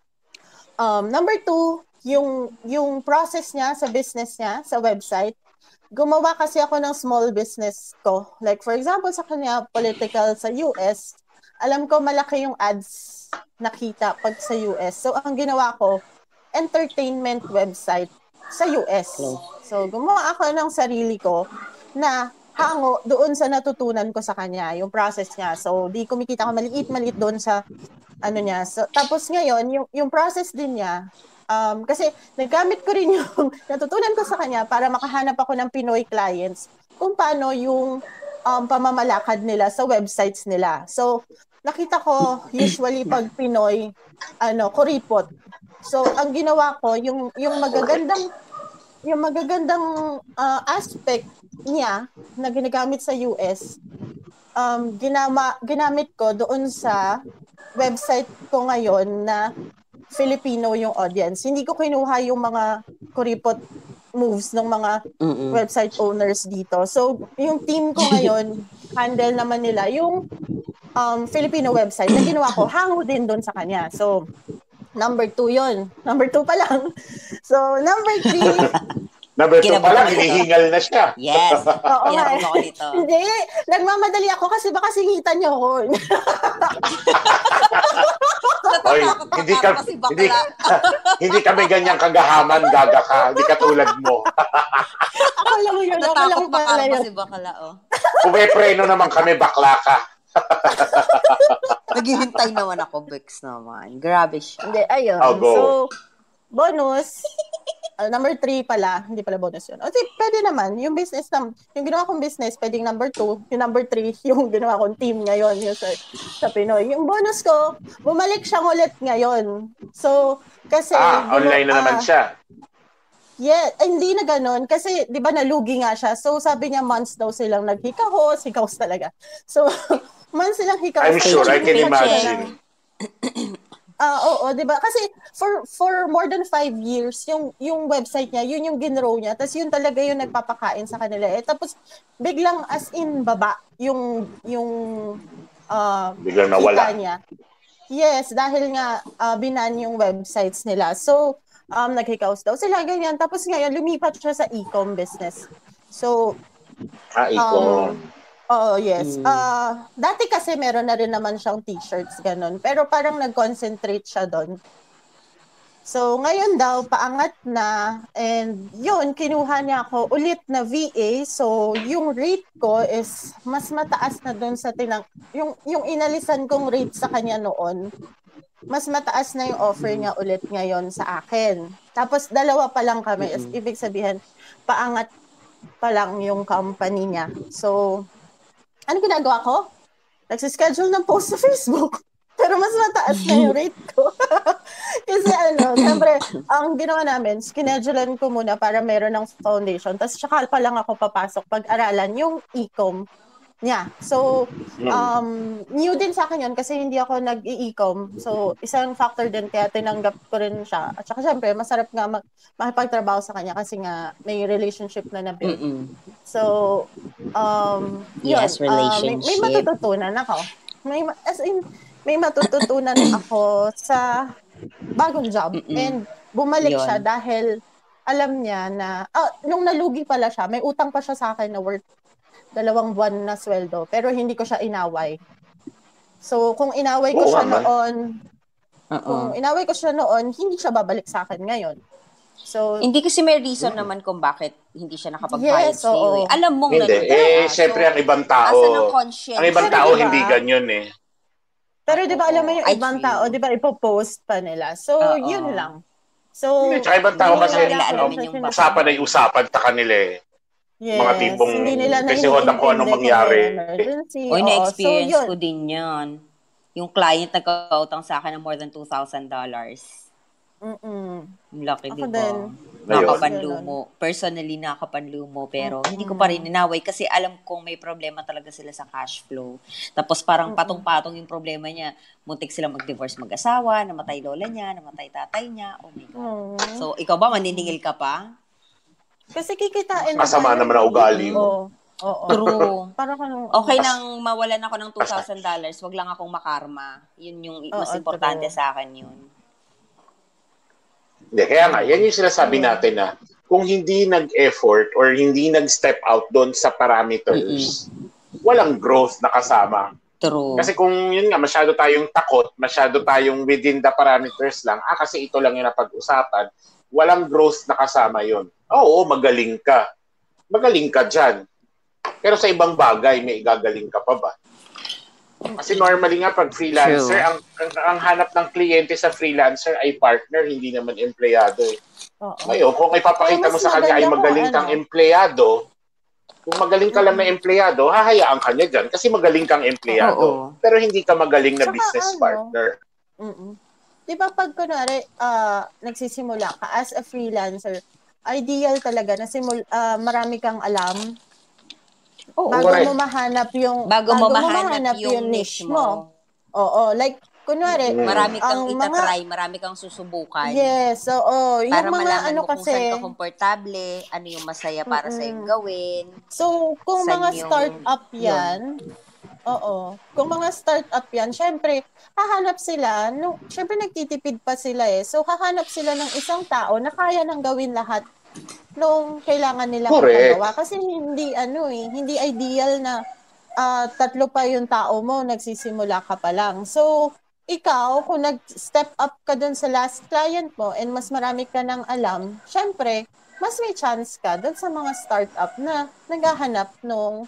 Um, number two, yung, yung process niya sa business niya, sa website, gumawa kasi ako ng small business ko. Like, for example, sa kanya, political sa U S, alam ko malaki yung ads nakita pag sa U S. So, ang ginawa ko, entertainment website sa U S. So, gumawa ako ng sarili ko na hango doon sa natutunan ko sa kanya, yung process niya. So, di kumikita ko maliit-maliit doon sa ano niya. So, tapos ngayon, yung, yung process din niya, Um, kasi nagamit ko rin yung natutunan ko sa kanya para makahanap ako ng Pinoy clients kung paano yung um, pamamalakad nila sa websites nila. So, nakita ko usually pag Pinoy, ano, kuripot. So, ang ginawa ko, yung, yung magagandang yung magagandang uh, aspect niya na ginagamit sa U S, um, ginama, ginamit ko doon sa website ko ngayon na Filipino yung audience. Hindi ko kinuha yung mga kuripot moves ng mga Mm-mm. website owners dito. So, yung team ko ngayon, handle naman nila yung um, Filipino website na ginawa ko, hango din doon sa kanya. So, number two yun. Number two pa lang. So, number three, number two pa lang, hinihingal na siya. Yes. Oo nga. Ako dito. Hindi. Nagmamadali ako kasi baka singitan niyo ako. Oy, hindi ka hindi, hindi kami ganyang kagahaman, gaga ka. Hindi katulad mo. Ako lang yun. Ako lang pala yun. Si bakala, oh. Pumepreno naman kami, bakla ka. Naghihintay naman ako, Bex naman. Grabe siya. Hindi, ayun. I'll go. So, bonus. Uh, number three pala, hindi pala bonus yun. O, di, pwede naman, yung business, na, yung ginawa kong business, pwedeng number two, yung number three, yung ginawa kong team ngayon, yung sa, sa Pinoy. Yung bonus ko, bumalik siyang ulit ngayon. So, kasi... Ah, online na uh, naman siya. Yeah, eh, hindi na ganun. Kasi, di ba, nalugi nga siya. So, sabi niya, months daw silang naghikahos, hikahos talaga. So, months silang hikahos. I'm sure, I can imagine. Ah, uh, oo, 'di ba? Kasi for for more than five years, yung yung website niya, yun yung ginrow niya. Tapos yun talaga yung nagpapakain sa kanila. Eh tapos biglang as in baba yung yung uh, biglang nawala niya. Yes, dahil nga uh, binan yung websites nila. So, um naghikaos daw sila ganyan. Tapos ngayon lumipat siya sa e-com business. So, ah, e-com. Um, Oo, yes. Mm. Uh, dati kasi meron na rin naman siyang t-shirts, ganun. Pero parang nag-concentrate siya doon. So, ngayon daw, paangat na. And yun, kinuha niya ako ulit na V A. So, yung rate ko is mas mataas na doon sa tinang... Yung, yung inalisan kong rate sa kanya noon, mas mataas na yung offer niya ulit ngayon sa akin. Tapos, dalawa pa lang kami. Mm-hmm. Ibig sabihin, paangat pa lang yung company niya. So, ano ginagawa ko? Nagsischedule ng post sa Facebook. Pero mas mataas na yung rate ko. Kasi ano, siyempre, ang ginawa namin, skinedulean ko muna para meron ng foundation. Tapos tsaka pa lang ako papasok pag-aralan yung e-com niya. So, um, new din sa akin yun kasi hindi ako nag-e-com. So, isang factor din kaya tinanggap ko rin siya. At saka siyempre, masarap nga mag- makipagtrabaho sa kanya kasi nga may relationship na na-build. Mm-mm. So, um, yes, yun, relationship. Uh, may, may matututunan ako. May, as in, may matututunan ako sa bagong job. Mm-mm. And bumalik yun. Siya dahil alam niya na, ah, nung nalugi pala siya, may utang pa siya sa akin na worth dalawang buwan na sweldo, pero hindi ko siya inaway. So, kung inaway ko Oo, siya man. noon, Uh-uh. kung inaway ko siya noon, hindi siya babalik sa akin ngayon. So, hindi kasi may reason hmm. naman kung bakit hindi siya nakapagbayad yes, sa'yo. Eh. Alam mong hindi. nandun Eh, ka. syempre So, ang ibang tao, ang ibang pero tao diba, hindi ganyan eh. Pero di ba alam mo yung I ibang feel. tao, di ba ipopost pa nila. So, Uh-oh. yun lang. So, hindi, tsaka ibang tao kasi um, usapan ay usapan ta kanila eh. Yes, mga tipong hindi nila kasi hoda ko anong mangyari. Oy, na-experience so, ko din yan. Yung client nagka-utang sa akin ng more than two thousand dollars. Mm-mm. Laki, di ba? Nakapanlumo. Personally, nakapanlumo. Pero Mm-mm. hindi ko pa rin ninaway kasi alam kong may problema talaga sila sa cash flow. Tapos parang Mm-mm. patong-patong yung problema niya. Muntik sila mag-divorce mag-asawa, namatay lola niya, namatay tatay niya. Oh my God. Mm-hmm. So, ikaw ba, maniningil ka pa? Kasi kikitain masama naman ang ugali mo. Oo. Oh, oh. True. Para kanong, okay nang mawalan ako ng two thousand dollars, wag lang akong makarma. Yun yung mas oh, importante true. Sa akin yun. Hindi, kaya nga, yan yung sinasabi mm. natin na kung hindi nag-effort or hindi nag-step out doon sa parameters, Mm-mm. walang growth na kasama. True. Kasi kung yun nga, masyado tayong takot, masyado tayong within the parameters lang, ah, kasi ito lang yung napag-usapan, walang growth na kasama yun. Oo, magaling ka. Magaling ka dyan. Pero sa ibang bagay, may igagaling ka pa ba? Kasi normally nga pag freelancer, ang, ang ang hanap ng kliyente sa freelancer ay partner, hindi naman empleyado eh. Uh-oh. Ngayon, kung ipapakita mo sa kanya ay magaling kang ano? empleyado, kung magaling ka mm-hmm. lang na empleyado, hahayaan ka niya dyan kasi magaling kang empleyado. Uh-oh. Pero hindi ka magaling na Saka business ano? partner. Mm-mm. Di ba pag kunwari, uh, nagsisimula ka as a freelancer, ideal talaga na simul- uh, marami kang alam, Oo, bago correct. mo mahanap yung bago, bago mo mahanap, mahanap yung, yung niche mo. mo. Oo, like kunwari, mm. marami kang ang itatry, mga, marami kang susubukan. Yes, oo, yung para mga malaman ano mo kasi, kung saan ka komportable, ano yung masaya para sa yung gawin. So, kung mga yung, startup yan, yun. Oo, kung mga startup yan, syempre hahanap sila, no, syempre nagtitipid pa sila eh. So hahanap sila ng isang tao na kaya nang gawin lahat nung kailangan nilang ipagawa. Kasi hindi ano eh, hindi ideal na uh, tatlo pa yung tao mo, nagsisimula ka pa lang. So, ikaw, kung nag-step up ka dun sa last client mo and mas marami ka ng alam, syempre, mas may chance ka dun sa mga startup na naghahanap nung,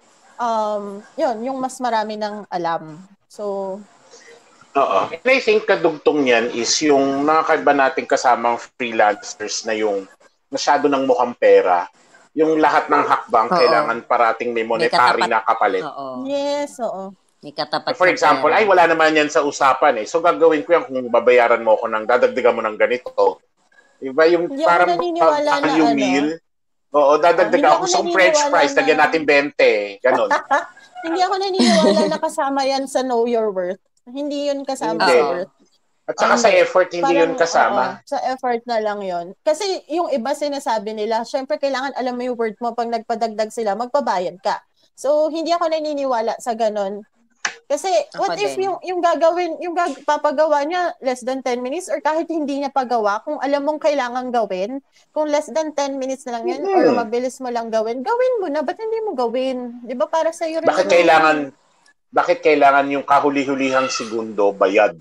um, yun, yung mas marami ng alam. So, Oo. And I think kadugtong niyan is yung nakakaiba nating kasamang freelancers na yung masyado ng mukhang pera. Yung lahat ng hakbang oo. Kailangan parating may monetary may na kapalit. Oo. Yes, oo. May katapat For example, pera. Ay wala naman yan sa usapan eh. So gagawin ko yan kung babayaran mo ako ng dadagdagan mo ng ganito. Diba yung hindi parang na, yung ano, meal. Oo, dadagdagan ako. Gusto kong french fries, na... lagyan natin twenty. Ganon. Hindi ako naniniwala na kasama yan sa know your worth. Hindi yun kasama hindi. sa worth. At saka um, sa effort, hindi parang, yun kasama. Oo, sa effort na lang yun. Kasi yung iba sinasabi nila, syempre kailangan alam mo yung worth mo pag nagpadagdag sila, magpabayad ka. So, hindi ako naniniwala sa ganon. Kasi, what ako if din. yung yung gagawin, yung gag- papagawa niya less than ten minutes or kahit hindi niya pagawa, kung alam mong kailangan gawin, kung less than ten minutes na lang yun mm-hmm. or mabilis mo lang gawin, gawin mo na. Ba't hindi mo gawin? Di ba para sa'yo rin? Bakit kailangan, yun? bakit kailangan yung kahuli-hulihang segundo bayad?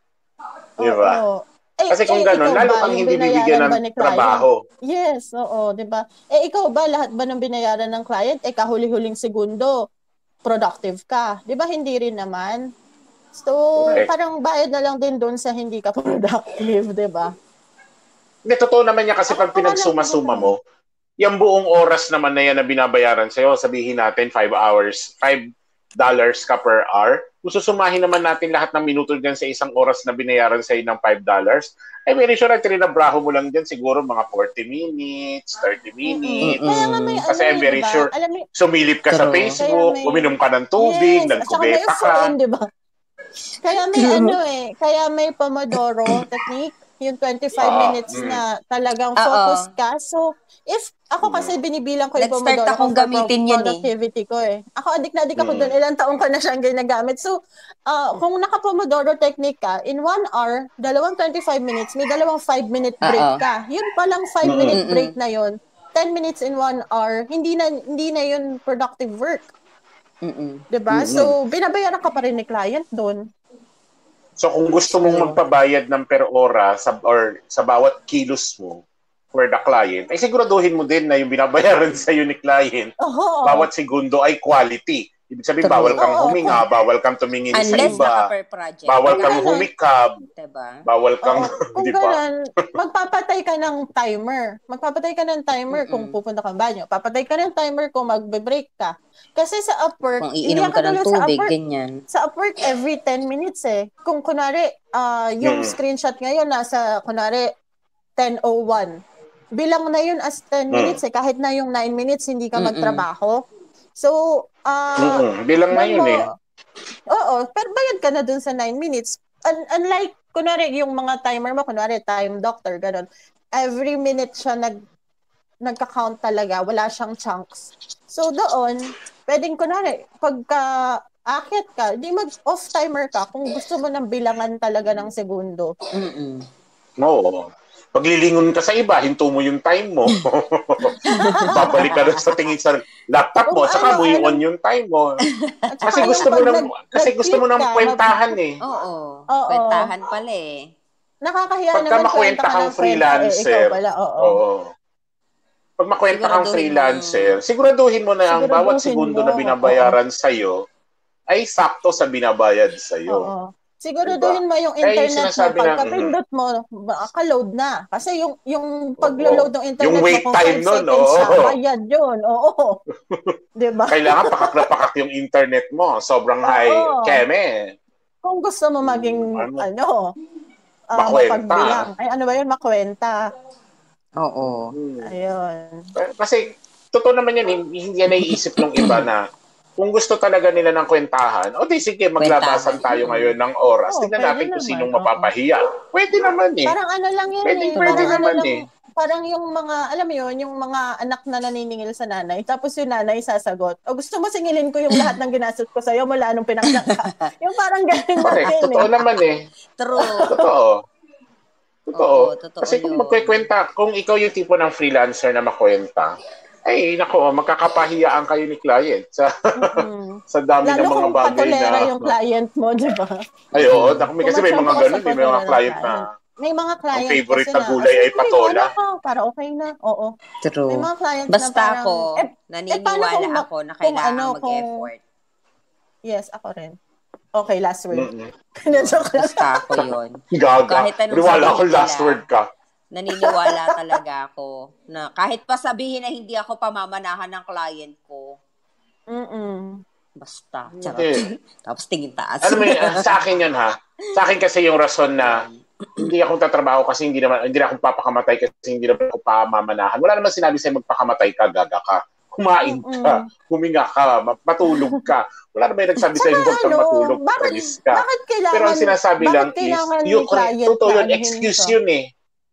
Di ba? Oo. Eh, kasi kung eh, gano'n, lalo kang hindi bibigyan ng trabaho. Yes, oo, di ba? Eh, ikaw ba, lahat ba ng binayaran ng client, eh, kahuli-huling segundo, productive ka. Di ba hindi rin naman? So, correct. Parang bayad na lang din doon sa hindi ka productive, di ba? Hindi, totoo naman yan kasi ah, pag pinagsuma-suma mo, yung buong oras naman na yan na binabayaran sa'yo, sabihin natin five hours, five dollars ka per hour. Kung susumahin naman natin lahat ng minuto dyan sa isang oras na binayaran sa'yo ng five dollars, ay very sure at trinabraho mo lang dyan siguro mga forty minutes, thirty minutes. Mm-hmm. Kasi I'm very diba? sure Alam, sumilip ka True. sa Facebook, may... uminom ka ng tubig, yes, nagkubeta ka. Phone, diba? Kaya may ano eh, kaya may Pomodoro technique, yung twenty-five uh, minutes mm. na talagang focus Uh-oh. ka. So, if ako kasi binibilang ko yung Let's Pomodoro start akong gamitin pro- yan productivity eh. ko eh. Ako adik na adik ako mm. doon. Ilang taong ko na siyang ginagamit. So, uh, kung naka-Pomodoro technique ka, in one hour, dalawang twenty-five minutes, may dalawang five minute break Uh-oh. ka. Yun palang five minute break na yun. ten minutes in one hour, hindi na hindi na yun productive work. Mm-mm. Diba? Mm-mm. So, binabayaran ka pa rin ni client doon. So, kung gusto mong magpabayad ng per ora sa, or sa bawat kilos mo for the client, ay siguraduhin mo din na yung binabayaran sa ni client, oh, bawat segundo ay quality. Ibig sabihin, True. bawal kang huminga, oh, bawal kang tumingin Unless sa iba, bawal kang humikab, diba? bawal kang, oh, kung diba? Ganun, magpapatay ka ng timer. Magpapatay ka ng timer Mm-mm. kung pupunta kang banyo. Papatay ka ng timer kung magbe-break ka. Kasi sa Upwork, kung iinom ka ng tubig, sa ganyan. Sa Upwork, every ten minutes eh. Kung kunwari, uh, yung hmm. screenshot ngayon nasa, kunwari, ten oh one. Bilang na yun as ten hmm. minutes eh. Kahit na yung nine minutes, hindi ka Mm-mm. magtrabaho. So, uh, mm-hmm. bilang na yun mo, eh. Oo, pero bayad ka na dun sa nine minutes. Un- unlike, kunwari, yung mga timer mo, kunwari, time doctor, gano'n. Every minute siya nag, nagka-count talaga. Wala siyang chunks. So, doon, pwedeng, kunwari, pagka akit ka, di mag-off timer ka kung gusto mo ng bilangan talaga ng segundo. Mm-mm. Oo. Paglilingon ka sa iba, hinto mo yung time mo. Babalik ka na sa tingin sa laptop mo, saka ano, mo i-on yung time mo. Kasi gusto mo nang kasi gusto mo nang kwentahan eh. Oo. Oo. Kwentahan pala eh. Nakakahiya naman kwenta makwenta kang freelancer. Eh, pala, oo. oo. Pag makwenta kang freelancer, mo, siguraduhin mo na ang bawat segundo mo, na binabayaran sa iyo ay sakto sa binabayad sa iyo. Oo. Siguraduhin diba? Mo yung internet mo, pagka-pindot mo, ka-load na. Kasi yung yung pag-load ng internet yung wait mo, kung time nun, seconds oh. siya, bayad yun. Oo. Diba? Kailangan pakak na pakak yung internet mo. Sobrang Oo. high keme. Kung gusto mo maging, hmm, ano, ano uh, mapagbilang. Ay, ano ba yun? Makwenta. Oo. Hmm. Ayun. Kasi, totoo naman yan, hindi yan naiisip ng iba na kung gusto talaga nila ng kwentahan, o di sige, maglabasan tayo ngayon ng oras. Oh, Tingnan natin kung naman. sinong mapapahiya. Pwede naman eh. Parang ano lang yun pwede, eh. Pwede parang naman ano eh. Lang, parang yung mga, alam mo yun, yung mga anak na naniningil sa nanay, tapos yung nanay sasagot, o gusto mo singilin ko yung lahat ng ginastos ko sa'yo mula nung pinanganak ka. Yung parang ganun Correct. natin Totoo eh. naman eh. True. Totoo. Totoo. Oo, totoo Kasi kung magkikwenta, kung ikaw yung tipo ng freelancer na makwenta, ay, nako, magkakapahiyaan kayo ni client sa mm-hmm. sa dami Lalo ng mga bagay na... Lalo kung patulera yung client mo, di ba? Ay, oo. Kasi may mga ganun, may mga client na... May mga client ang favorite na gulay ay patola. Ka, para okay na, oo. True. May mga clients Basta na parang... ako, eh, naniniwala eh, kung, ako na kailangan ano, mag-effort. Kung, yes, ako rin. Okay, last word. Mm-hmm. Basta ako yun. Gaga. Kahit anong Riwala ako last word ka. Naniniwala talaga ako na kahit pa sabihin na hindi ako pamamanahan ng client ko. Mm-mm. Basta. Charot. Tapos tingin taas. Ano may, sa akin yun ha. Sa akin kasi yung rason na hindi akong tatrabaho kasi hindi naman hindi na akong papakamatay kasi hindi naman ako pamamanahan. Wala naman sinabi sa'yo magpakamatay ka, gaga ka. Kumain ka, huminga ka, matulog ka. Wala naman yung nagsabi sa'yo huwag kang matulog, panis ka. Bakit kailangan, pero ang sinasabi lang is, yung totoo yun, excuse yun eh.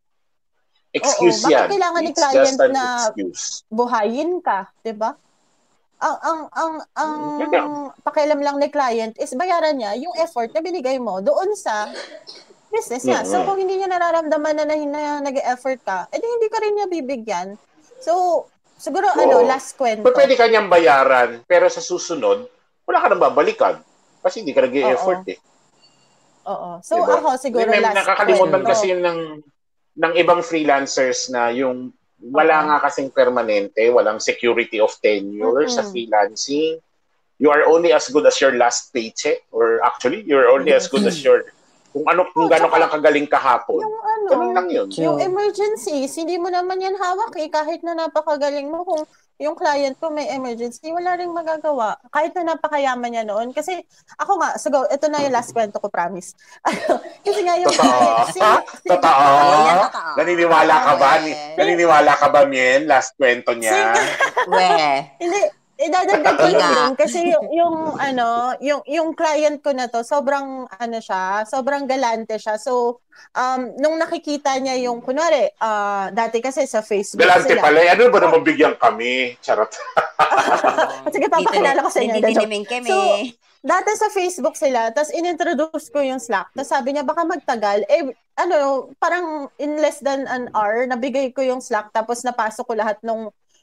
Excuse Oo, yan. Bakit kailangan ni client na excuse. Buhayin ka, 'di ba? Ang ang ang ang pakialam lang ni client is bayaran niya yung effort na binigay mo doon sa business niya. Mm-hmm. So kung hindi niya nararamdaman na, na, na nag-effort ka, edi hindi ka rin niya bibigyan. So siguro Oo. ano, last kwento. Pero pwede ka niyang bayaran, pero sa susunod, wala ka nang babalikan kasi hindi ka nag-e-effort eh. Oo. So diba? Ako siguro may, may last nakakalimutan kwento. kasi yun ng ng ibang freelancers na yung wala uh-huh. nga kasing permanente, walang security of tenure mm-hmm. sa freelancing. You are only as good as your last paycheck or actually, you're only as good as your kung ano kung oh, gaano ka lang kagaling kahapon. Yung ano, ganun lang yun. Yung emergencies, hindi mo naman yan hawak eh, kahit na napakagaling mo kung yung client ko may emergency, wala rin magagawa. Kahit na napakayaman niya noon. Kasi ako nga, so go, ito na yung last kwento ko, promise. Kasi nga yung Totoo? client, si, si, Totoo? Naniniwala ka ba? Naniniwala ka ba, Mien? Last kwento niya? Weh. Hindi, idadagdag ko lang kasi yung, yung ano, yung yung client ko na to, sobrang ano siya, sobrang galante siya. So, um nung nakikita niya yung kunwari, uh, dati kasi sa Facebook galante sila. Galante pala, ano ba na mabigyan kami? Charot. Sige, papakilala ko sa inyo. Hindi kami. So, dati sa Facebook sila, tapos inintroduce ko yung Slack. Tapos sabi niya, baka magtagal. Eh, ano, parang in less than an hour, nabigay ko yung Slack, tapos napasok ko lahat nung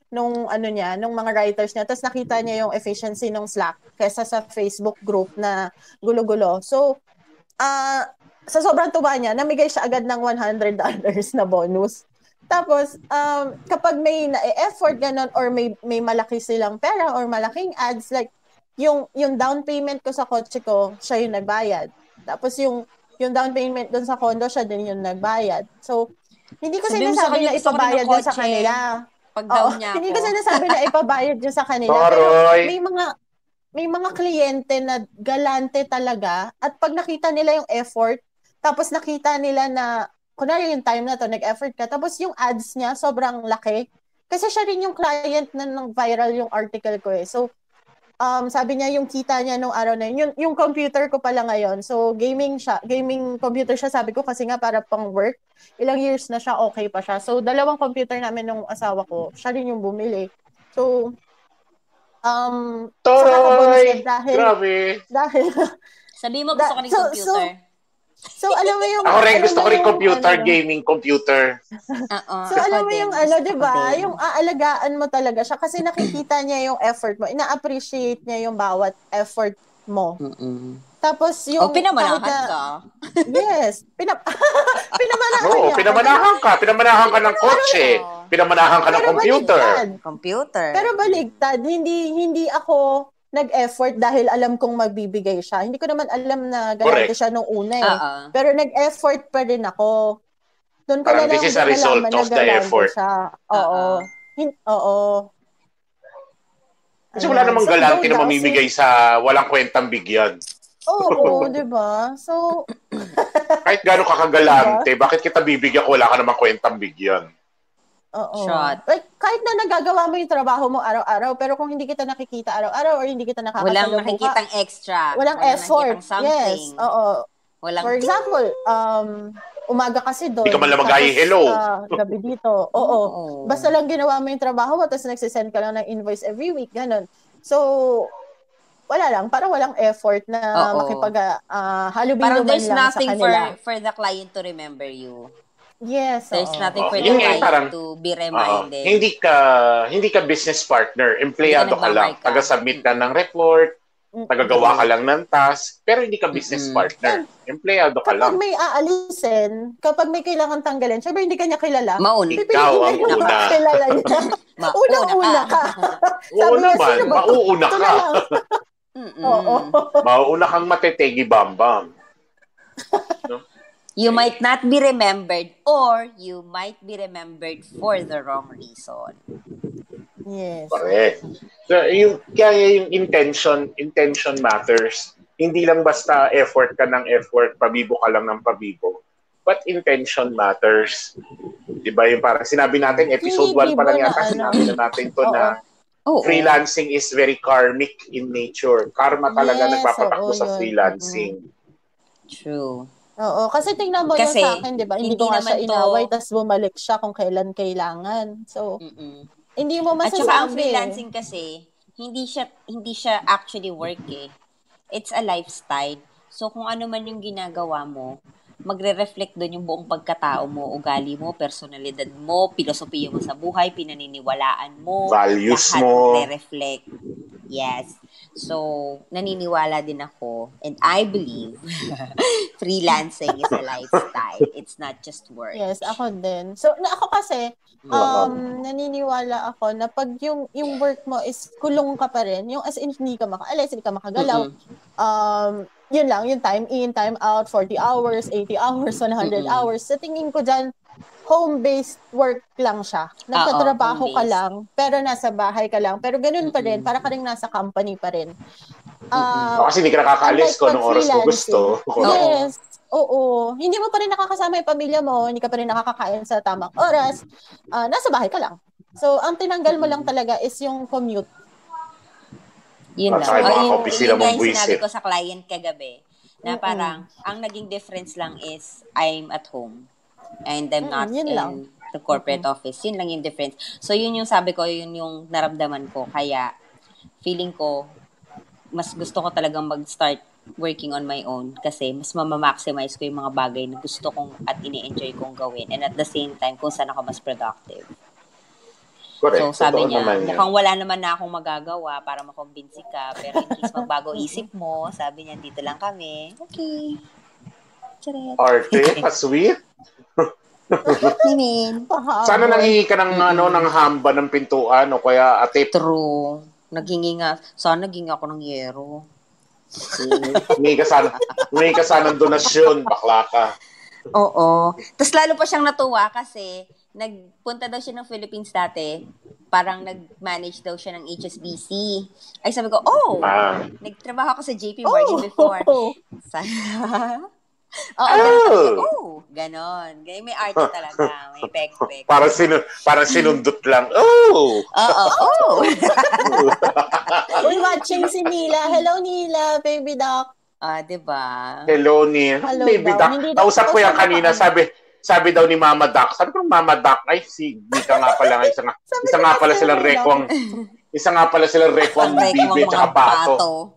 nung ano niya, nung mga writers niya. Tapos nakita niya yung efficiency ng Slack kesa sa Facebook group na gulo-gulo. So, ah uh, sa sobrang tuwa niya, namigay siya agad ng one hundred dollars na bonus. Tapos, um, kapag may na-effort ganon or may, may malaki silang pera or malaking ads, like, yung, yung down payment ko sa kotse ko, siya yung nagbayad. Tapos yung, yung down payment dun sa condo, siya din yung nagbayad. So, hindi ko Sabihin mo sinasabi sa kanya, na gusto ko rin ng ipabayad yun sa kotse. kanila. Pag Oo, down niya hindi ako. ko sinasabi na ipabayad yun sa kanila. Pero Toroy. may mga, may mga kliyente na galante talaga at pag nakita nila yung effort, tapos nakita nila na, kunwari yung time na to, nag-effort ka, tapos yung ads niya sobrang laki. Kasi siya rin yung client na nang viral yung article ko eh. So, um, sabi niya yung kita niya nung araw na yun, yung, yung computer ko pala ngayon. So, gaming siya, gaming computer siya, sabi ko kasi nga para pang work. Ilang years na siya, okay pa siya. So, dalawang computer namin nung asawa ko, siya rin yung bumili. So, um, saka ka-bonus Toroy! yan dahil, Grabe. dahil, Sabihin mo, gusto da, ko ng so, computer. So, so, alam mo yung, Ako rin, alam gusto mo ko rin yung, computer, ano, gaming computer. Oo, so, alam ako mo din. yung, ano, Gusto di ko ba? din. Yung aalagaan mo talaga siya kasi nakikita niya yung effort mo. Ina-appreciate niya yung bawat effort mo. Mm-mm. Tapos yung O, pinamanahan kahit na, ka. yes, pinap pinamanahan Oo, niya. pinamanahan ka. Pinamanahan ka ng kotse. Oo. Pinamanahan ka ng Pero computer. baligtad. Computer. Pero baligtad, hindi hindi ako nag-effort dahil alam kong magbibigay siya. Hindi ko naman alam na galante Correct. siya nung una eh. Oo. Pero nag-effort pa rin ako. Doon ko Parang na this lang is a din result nalaman na of the galante effort. siya. Oo. Oo. Hin- oo. Kasi wala Ayan. namang So, galante go na daw, mamimigay sis. sa walang kwentang bigyan. Oo, di ba? So, Kahit gano'n ka kagalante, bakit kita bibigyan kung wala ka namang kwentang bigyan? oo. Shot. Like, kahit na nagagawa mo yung trabaho mo araw-araw, pero kung hindi kita nakikita araw-araw or hindi kita Walang nakakasalubong ka, nakikitang extra. walang, Walang effort. nakikitang something. Yes, oo. Walang For example, um, umaga kasi Hindi ka man doon, lang mag-hi, tapos hello. uh, gabi dito. Oo. Oo. Basta lang ginawa mo yung trabaho mo, tapos nagsisend ka lang ng invoice every week, ganun. So, wala lang, parang walang effort na Oo. makipag uh, halubilo Parang man there's lang sa nothing for kanila. for the client to remember you. Yes, There's oo. nothing Oh, for the yun nga, client parang, to be Oo. reminded. hindi ka hindi ka business partner, empleyado ka lang. nagmamarka. Taga-submit ka ng report, tagagawa ka lang ng task, pero hindi ka business Mm-mm. partner. Empleyado ka Kapag lang. may aalisin, kapag may kailangan tanggalin, syempre hindi ka niya kilala. Mauna. Ikaw Pipiliin ang niya yung una. kilala niya. Mauna Unang-una ka. ka. Oo Sabi niya, naman, sino ba to? mauuna Ito ka. na lang. Mm-mm. Oo. Mauuna kang matetegi bambam. No? You might not be remembered or you might be remembered for the wrong reason. Yes. Correct. So, yung, kaya yung intention, intention matters. Hindi lang basta effort ka ng effort, pabibo ka lang ng pabibo. But intention matters. Diba yung parang sinabi natin, episode Hindi one pa lang bibo na yata, ano. sinabi na natin to Oo. na Oo. freelancing is very karmic in nature. Karma talaga Yes, nagpapatakbo oo, sa yun. freelancing. True. Oo, kasi tingnan mo yung Kasi, sa akin, di ba? Hindi, hindi ko nga siya naman to- inaway, tapos bumalik siya kung kailan kailangan. So, Mm-mm. hindi mo At masasabi. saka ang freelancing kasi, hindi siya hindi siya actually work eh. It's a lifestyle. So kung ano man yung ginagawa mo, magre-reflect doon yung buong pagkatao mo, ugali mo, personalidad mo, pilosopiya mo sa buhay, pinaniniwalaan mo, Values lahat mo. magre-reflect. Yes. So, naniniwala din ako, and I believe, freelancing is a lifestyle. It's not just work. Yes, ako din. So, na ako kasi, um, naniniwala ako na pag yung, yung work mo is kulong ka pa rin, yung as in hindi ka makaalis, hindi ka makagalaw, Mm-mm. um, yun lang, yung time in, time out, forty hours, eighty hours, one hundred Mm-mm. hours. Sa tingin ko dyan, home-based work lang siya. Nagtatrabaho ka home-based. lang, pero nasa bahay ka lang. Pero ganun pa rin, Mm-mm. para ka rin nasa company pa rin. Mm-mm. Uh, Kasi hindi ka nakakaalis unlike ko pag nung oras mo gusto. freelancing, Yes. Oo. Hindi mo pa rin nakakasama yung pamilya mo, hindi ka pa rin nakakakain sa tamang oras. Uh, nasa bahay ka lang. So, ang tinanggal mo lang talaga is yung commute. Yun At lang. saka yung O, mga yung, opisina yun nga mong yung sinabi buwisit. ko sa client kagabi, na Mm-mm. parang, ang naging difference lang is, I'm at home. And I'm Mm, not yun in lang. the corporate office. Yun lang yung difference. So, yun yung sabi ko, yun yung naramdaman ko. Kaya, feeling ko, mas gusto ko talagang mag-start working on my own kasi mas mamamaximize ko yung mga bagay na gusto kong at ini-enjoy kong gawin and at the same time kung saan ako mas productive. Correct. So, sabi Totoo niya, naman yan. mukhang wala naman na akong magagawa para makumbinsi ka, pero in case magbago isip mo, sabi niya, dito lang kami. Okay. Charet. Arte, pa-sweet. Nimin. Sana nanghingi ka ng, mm-hmm. ano, ng hamba ng pintuan o kaya atip. True. Naghingi nga. Sana naghingi ako ng yero. Humingi ka sana, humingi ka sana ng donasyon, bakla ka. Oo. Tapos lalo pa siyang natuwa kasi nagpunta daw siya ng Philippines dati. Parang nag-manage daw siya ng H S B C. Ay sabi ko, oh, ah. nagtrabaho ako sa J P Morgan oh. before. Sana. Oo, oh. oh, ganon. Ganyan, may arte talaga. May pek-pek. Para, sinu- para sinundot lang. Oh! Oo, oh! We're watching si Nila. Hello, Nila, baby doc. Ah, diba? Hello, Nila. Hello, baby doc. Nausap ko yan kanina. Sabi, sabi daw ni Mama Doc. Sabi ko, Mama Doc, ay, si Mika nga pala. Isa nga, isa nga pala silang rekwang, isa nga pala silang rekwang bibi at saka pato.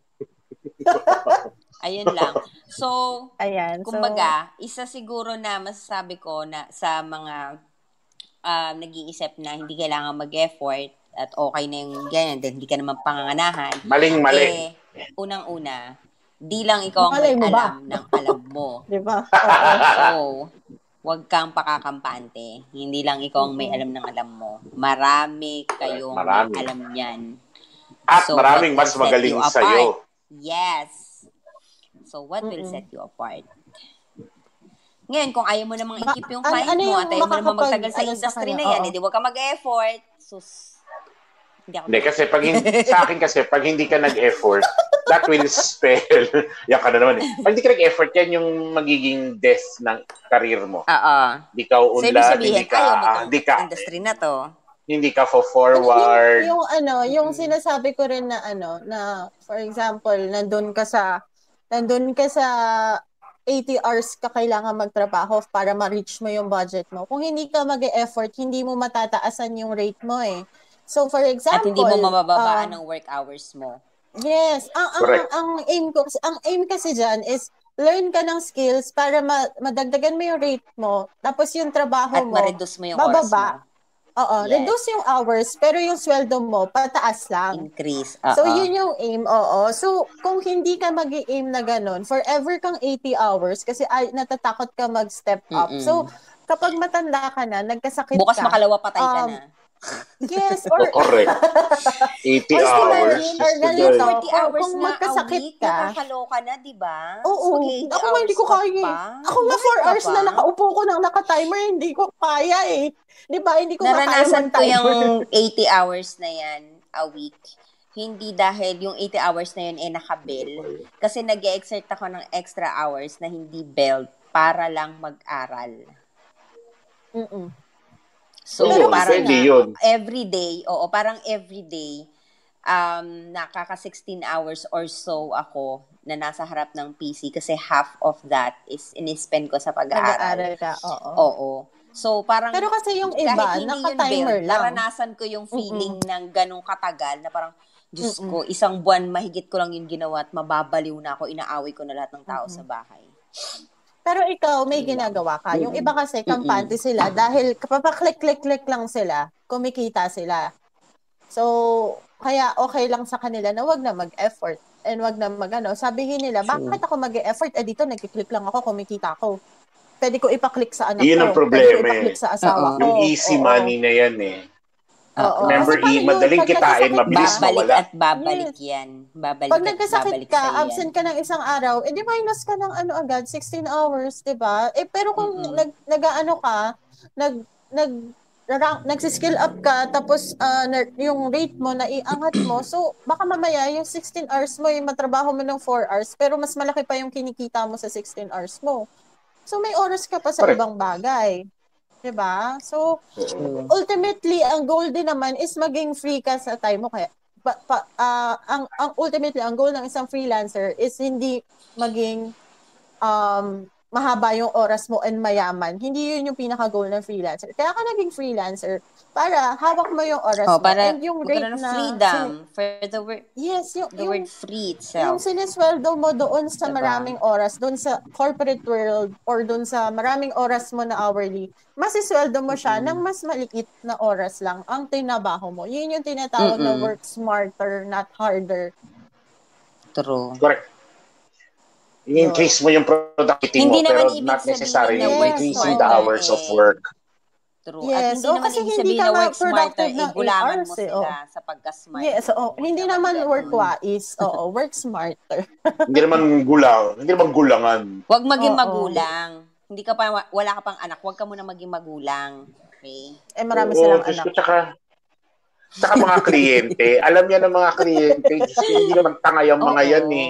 Ayun lang. So, Ayan, kumbaga, so, isa siguro na masasabi ko na sa mga um, nag-iisip na hindi kailangan mag-effort at okay na yung ganyan, dahil hindi ka naman panganganahan. Maling-mali. Eh, unang-una, di lang ikaw ang may alam ng alam mo. Diba? So, huwag kang pakakampante. Hindi lang ikaw ang may alam ng alam mo. Marami kayong Marami. may alam yan. At so, maraming mas magaling sa'yo. Yes. So, what will set you apart? Ngayon, kung ayaw mo namang ikip yung client ano, ano mo at ayaw mo namang magtagal sa industry na yan, hindi huwag ka mag-effort. Sus. Hindi ako. Hindi, kasi pag hindi, sa akin kasi, pag hindi ka nag-effort, that will spell. Yan ka na naman eh. Pag hindi ka nag-effort, yan yung magiging death ng career mo. Oo. Hindi ka unlad, hindi ka, hindi ka, industry na to. Hindi ka for forward. Yung, yung ano, yung sinasabi ko rin na ano, na for example, nandun ka sa nandun ka sa eighty hours ka kailangan magtrabaho para ma-reach mo yung budget mo. Kung hindi ka mag-e-effort, hindi mo matataasan yung rate mo eh. So for example, at hindi mo mabababaan uh, ng work hours mo. Yes, ang ang, ang ang aim ko, ang aim kasi diyan is learn ka ng skills para ma- madagdagan mo yung rate mo, tapos yung trabaho at mo at ma-reduce mo yung bababa. oras mo. Oo, yes. Reduce yung hours, pero yung sweldo mo, pataas lang. Increase, oo. So, yun yung aim, oo. So, kung hindi ka mag-i-aim na ganun, forever kang eighty hours, kasi ay, natatakot ka mag-step up. Mm-mm. So, kapag matanda ka na, nagkasakit bukas ka. Bukas makalawa patay um, ka na. Yes, or... Oh, correct. eighty hours. Or ganito, forty hours kung na magkasakit a week, ka. Nakakaloka na, di ba? Oo. Ako nga hindi ko kaya. Ako nga four hours na nakaupo ko ng naka-timer, hindi ko kaya eh. Di ba? Hindi ko naranasan ko yung eighty hours na yan a week. Hindi dahil yung eighty hours na yun eh nakabill. Kasi nag-exert ako ng extra hours na hindi billed para lang mag-aral. Mm-mm. So, oh, parang yun. every day, oo, parang every day, um, nakaka sixteen hours or so ako na nasa harap ng P C kasi half of that is in-spend ko sa pag-aaral. Pag-aaral ka, oo. Oo. So, parang, pero kasi yung iba, naka-timer lang. Naranasan ko yung feeling mm-mm. ng ganong katagal na parang, Diyos mm-mm. ko, isang buwan, mahigit ko lang yung ginawa at mababaliw na ako, inaaway ko na lahat ng tao mm-mm. sa bahay. Pero ikaw, may ginagawa ka. Yung iba kasi, kampante sila dahil papaklik-klik-klik lang sila, kumikita sila. So, kaya okay lang sa kanila na wag na mag-effort and wag na mag-ano. Sabihin nila, bakit ako mag-effort? Eh dito, nagkiklik lang ako, kumikita ako. Pwede ko ipaklik sa anak ko. Yun ang problema. Pwede ko ipaklik sa asawa uh-oh. ko. Yung easy Oo. money na yan eh. Oo. Remember, e, madaling kitain, mabilis babalik mawala. at babalik yes. yan. Babalik Pag at nagkasakit babalik ka, absent ka ng isang araw, edi minus ka ng ano agad, sixteen hours, di ba? Eh, pero kung mm-hmm. nag, nag-ano ka, nag, nag, rank, nagsiskill up ka, tapos uh, yung rate mo, naiangat mo, so baka mamaya yung sixteen hours mo, yung matrabaho mo ng four hours, pero mas malaki pa yung kinikita mo sa sixteen hours mo. So may oras ka pa sa Correct. ibang bagay. Diba? So, mm-hmm. ultimately, ang goal din naman is maging free ka sa time mo. Kaya, pa, pa, uh, ang, ang ultimately, ang goal ng isang freelancer is hindi maging, um, mahaba yung oras mo and mayaman. Hindi yun yung pinaka-goal ng freelancer. Kaya ka naging freelancer para hawak mo yung oras Oh, mo para and yung rate magkaroon ng na freedom sini- for the word, yes, yung the yung word free yung itself. sinisweldo mo doon sa Diba? maraming oras, doon sa corporate world or doon sa maraming oras mo na hourly, masisweldo mo siya Mm-mm. ng mas maliit na oras lang ang tinabaho mo. Yun yung tinatawag na Mm-mm. work smarter, not harder. True. Correct. I-increase mo yung productivity Hindi mo, naman pero ibig not sabihin necessarily na work increasing the smarter hours of eh. work. True. Yes. At hindi Oh, naman kasi ibig hindi sabihin ka na work smarter, productive eh, ng eight gulaman hours mo eh. sila Oh. sa pagka-smart Yes, mo. oh, Huwag hindi naman naman ganun. work-wise. Oo, work smarter. Hindi naman gulang, hindi naman gulangan. Huwag maging Oo. magulang. Hindi ka pa, wala ka pang anak, huwag ka muna maging magulang. Okay? Eh, marami Oo, silang Diyos anak. ko, tsaka, tsaka mga kliyente. Alam yan ng mga kliyente. Diyos ko, hindi naman tangay ang mga Oo. yan eh.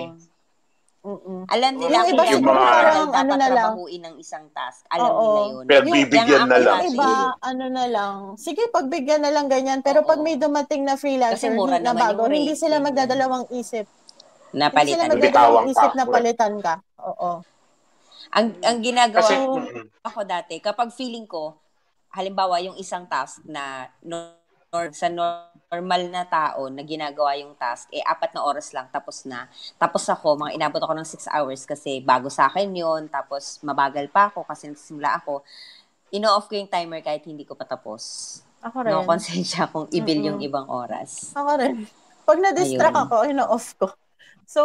Mm-mm. Alam nila Yung kung iba gaano siguro mga- katagal parang dapat ano na lang. trabahuin ng isang task. Alam Oo. nila yun. Pagbibigyan Kaya nga na ako lang. Yung dati, iba, ano na lang. Sige, pagbigyan na lang ganyan. Pero Oo. pag may dumating na freelancer Kasi mura na naman bago, yung rate, hindi sila ganyan. magdadalawang isip. Hindi sila Napalitan. magdadalawang Bibitawang isip ka. na palitan ka. Oo. Ang, ang ginagawa Kasi, So, mm, ako dati, kapag feeling ko, halimbawa yung isang task na nor, sa normal na tao na ginagawa yung task, eh apat na oras lang, tapos na. Tapos ako, mga inabot ako ng six hours kasi bago sa akin yun, tapos mabagal pa ako kasi nagsisimula ako. Ino-off ko yung timer kahit hindi ko pa tapos. ako rin. No, konsensya kung ibil Mm-mm. yung ibang oras. Ako rin. Pag na-distract Ayun. ako, ino-off ko. So,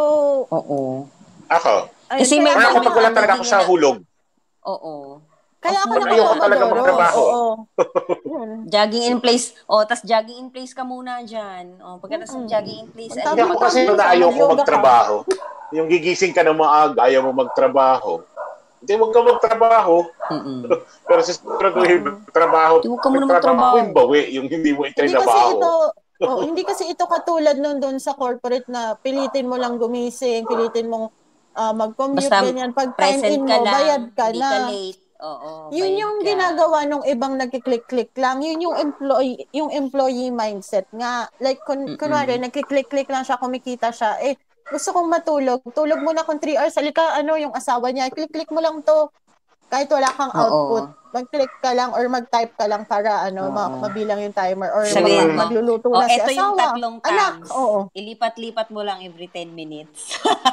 Oo. ako, ayun, Kasi kaya may ako kaya moment kapag wala na talaga hindi ako niya sa na- hulog, Oo. Kaya ako Off muna ayoko ka. talaga nakapomodoro. magtrabaho. Oo. Yun. Jogging in place. O, tas jogging in place ka muna dyan. O, pagkatapos ng Mm-mm. jogging in place, Pag ano Hindi tama ako naman kasi mag-yoga, na ayaw ko mag-yoga ka. magtrabaho. Yung gigising ka ng maaga, ayaw mo magtrabaho. Hindi, huwag ka magtrabaho. Mm-mm. Pero sa siguraduhin Mm-mm. magtrabaho, Di, huwag ka muna magtrabaho magtrabaho. yung bawi, yung hindi mo Hindi kasi itrinabaho. ito, oh, hindi kasi ito katulad nun doon sa corporate na pilitin mo lang gumising, pilitin mong ah, mag-commute, Basta ganyan. Pag time present in ka mo, bayad lang, ka hindi ka na. late. Oo, Yun bayad yung ka. ginagawa nung ibang nagkiklik-click lang. Yun yung employee, yung employee mindset nga. Like, kun, Mm-mm. kunwari, nagkiklik-click lang siya, kumikita siya. Eh, gusto kong matulog. Tulog muna kung three hours. Halika, ano, yung asawa niya. Click-click mo lang to. Kahit wala kang Oo. output. Mag-click ka lang or mag-type ka lang para, ano, ma- Oo. mabilang yung timer. Or Sabihin ma- mo, magluluto oh, na si eto yung asawa. tatlong Anak, tabs. oo. Ilipat-lipat mo lang every ten minutes.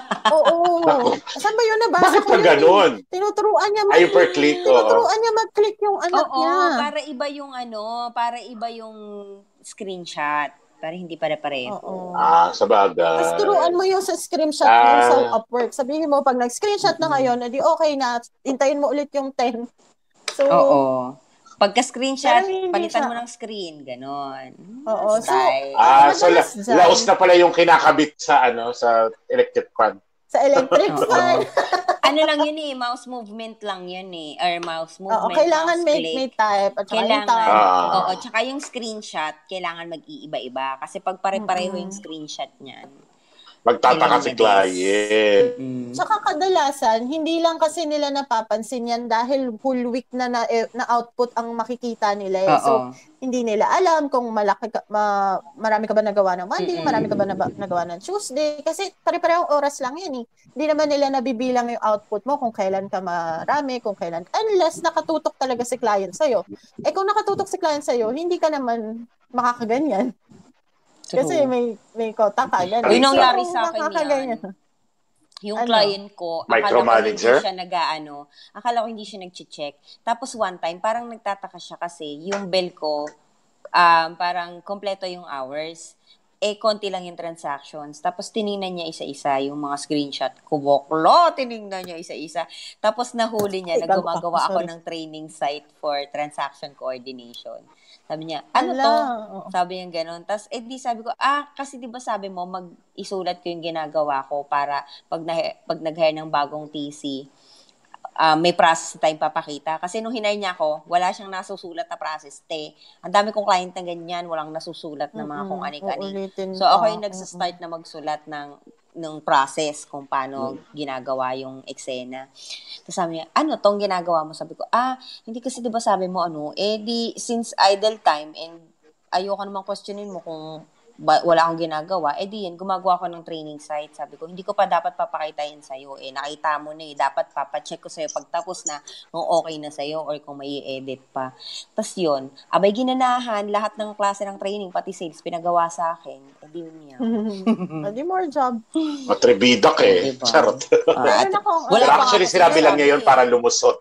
Oo. Saan ba yun? Nabasa Bakit ko pa yun ganun? eh. Tinuturuan niya mag- Ay, per click, oo. tinuturuan niya mag-click yung anak Oo, niya. para iba yung ano, para iba yung screenshot. Para hindi pare-pareho. Oo. Ah, sa bagay. Tapos turuan mo yung sa screenshot Ah. yung sa Upwork. Sabihin mo, pag nag-screenshot na kayo, edi okay na, hintayin mo ulit yung ten. So, Oo. Pagka-screenshot, pero hindi palitan siya. mo ng screen. Ganon. Oo. So, Style. Ah, ang so la- madalas dyan, laos na pala yung kinakabit sa ano sa electric fan. sa electric Oo. fan. Ano lang yun eh, mouse movement lang yun eh. Or mouse Oo, movement, kailangan mouse may, click. may type at saka yung Kailangan, type. Ah. oo, tsaka yung screenshot, kailangan mag-iiba-iba. Kasi pag pare-pareho yung screenshot niyan, Magtataka si kailangan client. mm. Tsaka kadalasan, hindi lang kasi nila napapansin yan dahil whole week na na, eh, na output ang makikita nila eh. Oo. So, hindi nila alam kung malaki ka, ma, marami ka ba nagawa ng Monday, Mm-mm. marami ka ba naba, nagawa ng Tuesday. Kasi pare-parehong oras lang yan eh. Hindi naman nila nabibilang yung output mo kung kailan ka marami, kung kailan. Unless nakatutok talaga si client sa'yo. Eh kung nakatutok si client sa'yo, hindi ka naman makakaganyan. True. Kasi may may kota ka, ganun. Uy, nangyari So, sa akin makakaganyan. yan. Yung Ano? client ko, akala ko hindi Micromanager? siya nag-ano, akala ko hindi siya nag-check. Tapos one time, parang nagtataka siya kasi yung bill ko, um, parang kompleto yung hours. Eh, konti lang yung transactions. Tapos tiningnan niya isa-isa yung mga screenshot ko. Boklo, tiningnan niya isa-isa. Tapos nahuli niya na Ay, gago gumagawa ako, ako sorry. ng training site for transaction coordination. Sabi niya, ano Ala, to? oo. Sabi niya gano'n. Tapos, eh di sabi ko, ah, kasi di ba sabi mo, mag-isulat ko yung ginagawa ko para pag, na, pag nag-hire ng bagong T C, uh, may process na tayong papakita. Kasi nung hinay niya ako, wala siyang nasusulat na process. Te, ang dami kong client na ganyan, walang nasusulat na mga kung ani-kani. Uulitin So, ako pa. yung nagsastart na magsulat ng ng process kung paano ginagawa yung eksena. Tapos sabi niya, ano tong ginagawa mo? Sabi ko, ah, hindi kasi diba sabi mo ano, eh di, since idle time and ayoko namang questionin mo kung ba, wala akong ginagawa, eh di yun, gumagawa ko ng training site. Sabi ko, hindi ko pa dapat papakitain sa'yo. Eh, nakita mo na eh, dapat papacheck ko sa'yo pagtapos na kung okay na sa'yo or kung may i-edit pa. Tapos yun, abay ginanahan, lahat ng klase ng training, pati sales, pinagawa sa akin. Eh di yun niya. Hindi more job. Matribidak eh. Diba? Charot. Ah, Meron akong, Pero wala pa actually, ako sinabi lang niya yun sinasabi. para lumusot.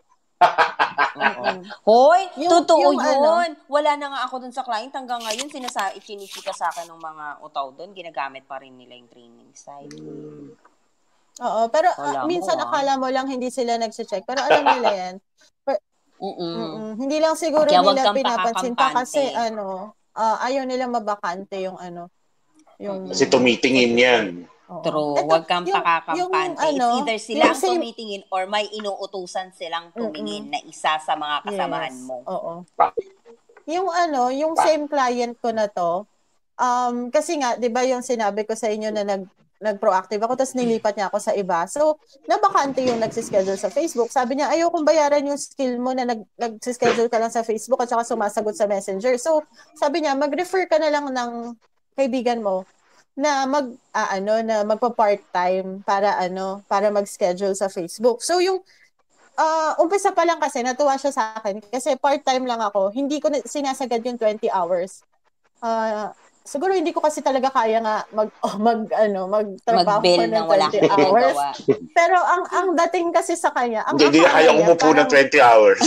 Hoy, Yung- totoo yung yun. ano? Wala na nga ako dun sa client. Hanggang ngayon, sinasa chinichika sa akin ng mga utaw dun. Ginagamit pa rin nila yung training site. Oo, pero Wala ah, mo, minsan ah. akala mo lang hindi sila nagche-check. Pero alam nila yan. Per- Mm-mm. mm-mm. Hindi lang siguro Kaya wag nila kang pinapansin pa pakakampante. kasi ano, ah, ayaw nila mabakante yung ano, yung Kasi tumitingin yan. Oo. True. Eto, Huwag kang yung- pakakampante. yung It's ano, either sila yung ang same- tumitingin or may inuutusan silang tumingin na isa sa mga kasamahan Yes. mo. Oo. Pa- Yung ano, yung Pa- same client ko na to, um, kasi nga, di ba yung sinabi ko sa inyo na nag, nag-proactive ako, tapos nilipat niya ako sa iba. So, nabakante yung nagsischedule sa Facebook. Sabi niya, ayaw kong bayaran yung skill mo na nag, nagsischedule ka lang sa Facebook at saka sumasagot sa Messenger. So, sabi niya, mag-refer ka na lang ng kaibigan mo na mag ah, ano na magpa-part-time para ano para mag-schedule sa Facebook. So yung ah umpisa pa lang kasi natuwa siya sa akin kasi part-time lang ako. Hindi ko na, sinasagad yung twenty hours. Ah siguro hindi ko kasi talaga kaya nga mag oh, mag ano magtrabaho Mag-bill ko ng nang wala twenty kang hours. ginagawa. Pero ang ang dating kasi sa kanya, ang Hindi hindi na akala kaya niya, umupo ng parang- twenty hours.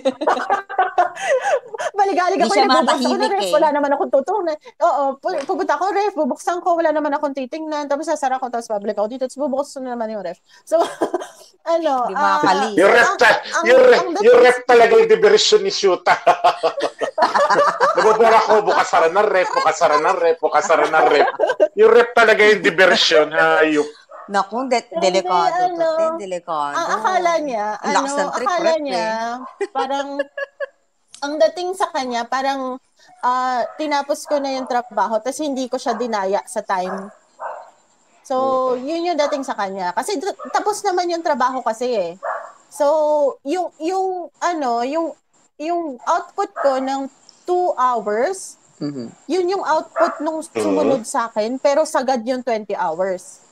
Baligalig Hindi ako, siya eh, nagbubukas ako ng matahimik ref, eh. wala naman akong tutunan. Oo, pu- pupunta ako ref, bubuksan ko, wala naman akong titingnan, tapos sasara ko, tapos babalik ako dito, tapos bubuksan ko na naman yung ref. So, ano, Hindi ah, makakali. Yung rep, ang- ta- ang- yung rep, ang yung dating- rep talaga yung diversion ni Shuta. Nabubura ko, bukas sara ng rep, bukas sara ng rep, bukas sara ng rep. Yung rep talaga yung diversion. Hayop. Naku, de- Hindi, delikado to. ano, Te, delikado. ang akala niya, Ang lakas ano, ng trip, akala rep, niya, eh. parang, ang dating sa kanya, parang, ah, tinapos ko na yung trabaho, tapos hindi ko siya dinaya sa time. So, yun yung dating sa kanya. Kasi d- tapos naman yung trabaho kasi eh. So, yung, yung, ano, yung, yung output ko ng two hours, Mhm. yun yung output nung sumunod sa akin, pero sagad yung twenty hours.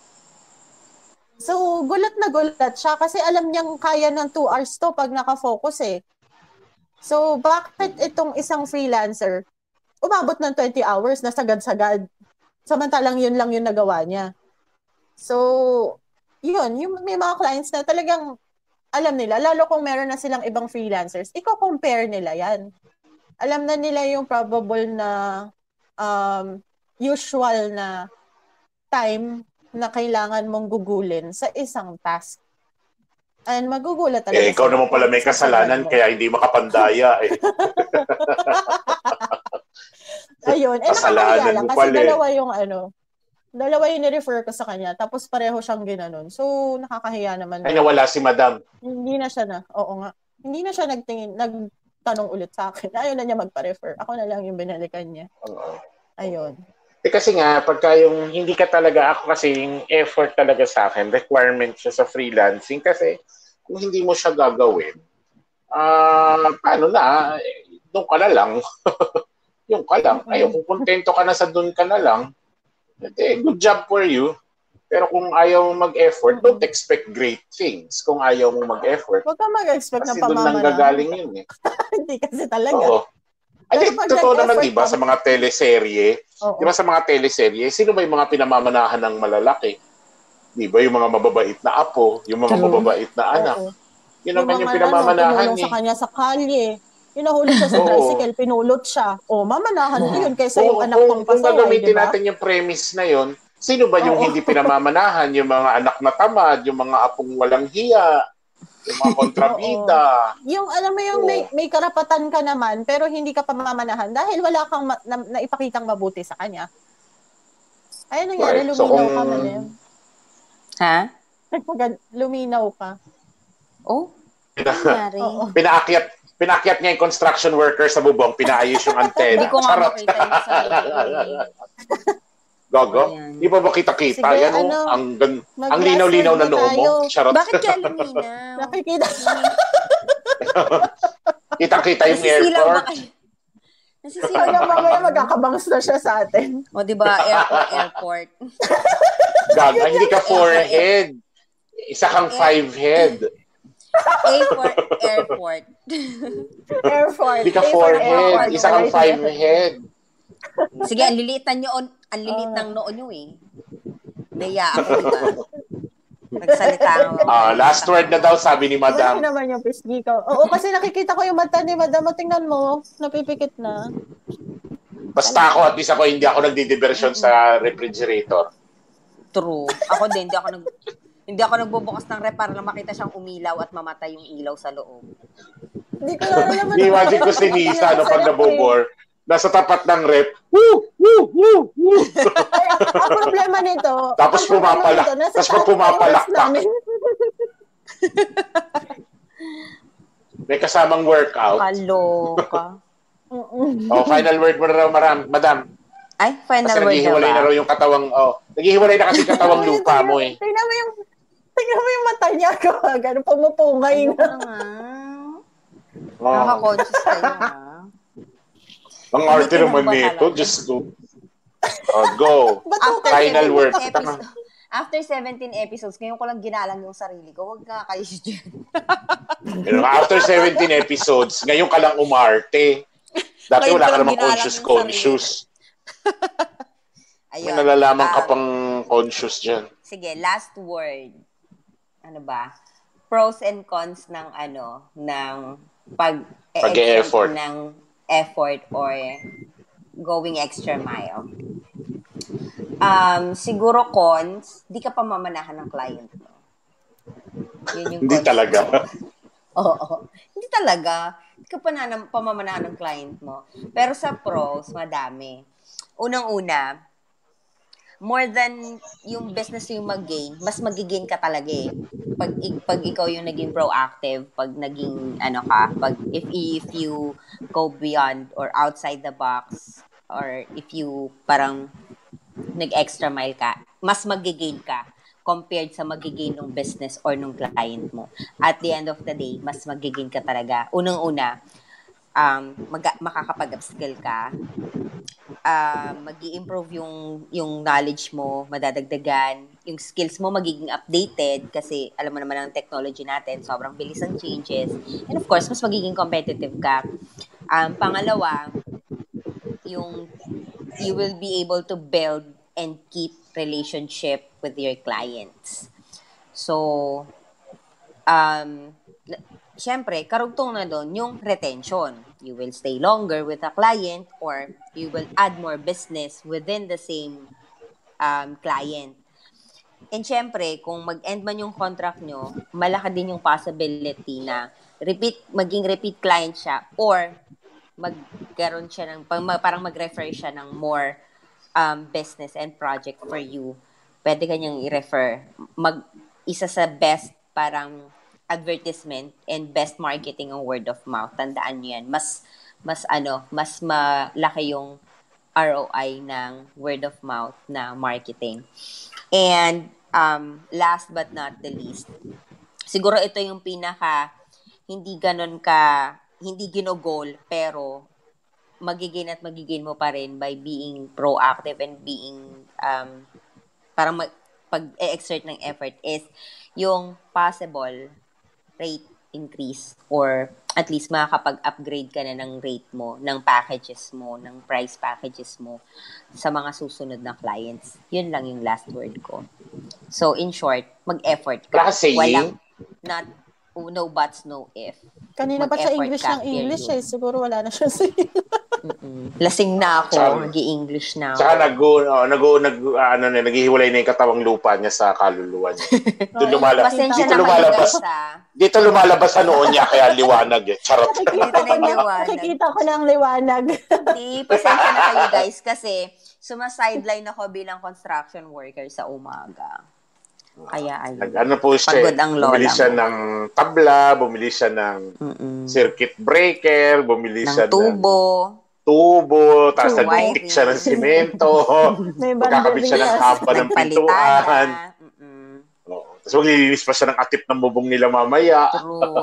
So, gulat na gulat siya kasi alam niyang kaya ng two hours to pag nakafocus eh. So, bakit itong isang freelancer, umabot ng twenty hours na sagad-sagad? Samantalang yun lang yung nagawa niya. So, yun, yung may mga clients na talagang alam nila, lalo kung meron na silang ibang freelancers, i-compare nila yan. Alam na nila yung probable na um, usual na time na kailangan mong gugulin sa isang task. And magugulat talaga. Eh, ikaw sila. naman pala may Sa kasalanan sagad mo. kaya hindi makapandaya eh. Ayun. Eh, Kasalanan nakakahiya lang mo kasi pala eh. dalawa yung ano, dalawa yung ni-refer ko sa kanya, tapos pareho siyang ginanon. So, nakakahiya naman. Ay, nawala si Madam. Hindi na siya na, oo nga. Hindi na siya nagtingin, nagtanong ulit sa akin. Ayaw na niya magpa-refer. Ako na lang yung binalikan niya. Oo. Ayun. Eh, kasi nga, pagka yung hindi ka talaga, ako kasi yung effort talaga sa akin, requirement siya sa freelancing kasi kung hindi mo siya gagawin, ah, paano na, eh, doon ka na lang. Yung ka lang. Ayaw, kung kontento ka na sa doon ka na lang, eh, good job for you. Pero kung ayaw mong mag-effort, don't expect great things kung ayaw mong mag-effort. Huwag kang mag-expect Kasi ng doon lang pamamana. gagaling yun eh. Hindi kasi talaga. Oo. Ay, Pero pag totoo naman, nag-effort di ba, ka- sa mga teleserye, Oo. di ba sa mga teleserye, sino ba yung mga pinamamanahan ng malalaki? Di ba, yung mga mababait na apo, yung mga True. mababait na anak. Oo. Yun naman yung mga, pinamamanahan ano, pinulong eh. sa kanya sa kalye. Yung nahulog siya sa Oo. tricycle, pinulot siya. O, mamanahan ko yun kaysa yung Kung, anak kung, pang kung pasaway, gagamitin di ba? natin yung premise na yun, sino ba yung Oo. hindi pinamamanahan? Yung mga anak na tamad, yung mga apong walang hiya, yung mga kontrabida. Yung, alam mo yung Oo. may, may karapatan ka naman, pero hindi ka pamamanahan dahil wala kang ma- na, naipakitang mabuti sa kanya. Ayun nangyari, Right. So, luminaw kung- ka, Malim. Ha? Luminaw ka. Oh? Ano nangyari? Oo. Pinaakyat, pinaakyat niya yung construction worker sa bubong, pinaayos yung antena. Hindi ko nga Charot. makita yung sarili ko eh. Gago? Ayan. Di ba ba kita-kita? Sige, Yan o, ano, ang, gan- ang mag-last linaw-linaw word na na noo mo. tayo. Charot. Bakit kaya luminaw? Nakikita. Kitang-kita yung Nasisilaw ba airport. kayo? Nasisiyaw Hanggang mamaya magkakabangs na siya sa atin. O, di ba? Airport, airport. Gaga, hindi ka four-head. Isa kang five-head. A for airport. Airport. Hindi ka four-head. Isa kang five-head. Sige, ang lilitan nyo, ang lilit ng noo nyo eh. Daya ako, di ba? Nagsalita ako. Ah, last word na daw, sabi ni Madam. Ano naman yung pisgi ko? Oo, kasi nakikita ko yung mata ni Madam. Tingnan mo, napipikit na. Basta ako, at least ako, hindi ako nagdi-diversion sa refrigerator. True. Ako din, hindi ako nag... Hindi ako nagbubukas ng rep para lang makita siyang umilaw at mamatay yung ilaw sa loob. Hindi ko na naman. Imagine ko si Nizza, no, pag nabubor, nasa tapat ng rep, woo, woo, woo, woo. Ay, ang problema nito, tapos pumapalak, tapos pag pumapalakpak. May kasamang workout. Kaloka. Oh, final word mo na raw, maram, madam. Ay, final kasi word na ba? naghihiwalay na raw yung katawang, oh, naghihiwalay na kasi katawang lupa mo eh. Tingnan mo yung, tingnan mo yung mata niya, gano'n, pumupungay na. Ayoko na nga. Nakaka-conscious kayo ha. Ang arte naman nito, just go. Oh, go. After final word. Episode, after seventeen episodes, ngayon ko lang ginalang yung sarili ko. Huwag nga kayo dyan. After seventeen episodes, ngayon ka lang umarte. Dati wala ka namang conscious-conscious. Ayun. May nalalaman um, ka pang conscious dyan. Sige, last word. Ano ba? Pros and cons ng ano, ng pag-e-effort ng effort or going extra mile. Um, siguro cons, di ka pamamanahan ng client mo. Yun yung Hindi talaga. Oo. Hindi talaga. Hindi ka pananam, pamamanahan ng client mo. Pero sa pros, madami. Unang-una, more than yung business yung mag-gain, mas mag-gain ka talaga eh. Pag, pag ikaw yung naging proactive, pag naging, ano ka, pag, if, if you go beyond or outside the box, or if you parang nag-extra mile ka, mas mag-gain ka compared sa mag-gain ng business or ng client mo. At the end of the day, mas mag-gain ka talaga. Unang-una, um, mag- makakapag-upskill ka, uh, mag-i-improve yung, yung knowledge mo, madadagdagan, yung skills mo magiging updated kasi alam mo naman ang technology natin, sobrang bilis ang changes. And of course, mas magiging competitive ka. Um, pangalawa, yung you will be able to build and keep relationship with your clients. So, um, syempre, karugtong na doon yung retention. You will stay longer with a client or you will add more business within the same um, client. And syempre, kung mag-end man yung contract nyo, malaki din yung possibility na repeat, maging repeat client siya or magkaroon siya ng, parang mag-refer siya ng more um, business and project for you. Pwede kanyang i-refer. Mag, isa sa best parang advertisement and best marketing ang word of mouth. Tandaan nyo yan. Mas, mas ano, mas malaki yung R O I ng word of mouth na marketing. And um, last but not the least, siguro ito yung pinaka hindi ganon ka, hindi ginogol, pero magiging at magiging mo pa rin by being proactive and being um, parang mag, pag-exert ng effort is yung possible rate increase or at least makakapag-upgrade ka na ng rate mo, ng packages mo, ng price packages mo sa mga susunod na clients. Yun lang yung last word ko. So, in short, mag-effort ka. Walang, not, no buts, no if. Kanina pa sa English ng English eh. Siguro wala na siya sa Lasing na ako, nag-i-English na ako. Saka nag, oh, nag, nag, ano, naghihiwalay na yung katawang lupa niya sa kaluluwa niya. Dito lumalabas. Dito lumalabas. Dito lumalabas sa noon niya, kaya liwanag eh. Charot. Dito na yung liwanag. Nakikita ko na ang liwanag. Hindi, pasensya na kayo guys kasi sumasideline ako bilang construction worker sa umaga. Kaya ayun. Ano po siya, bumili siya ng tabla, bumili siya ng Mm-mm. circuit breaker, bumili ng siya tubo. ng tubo, tapos nagpiktik siya ng simento, magkakabit siya ng hapa ng pintuan. Oh, tapos maglilinis pa siya ng atip ng bubong nila mamaya. Truth.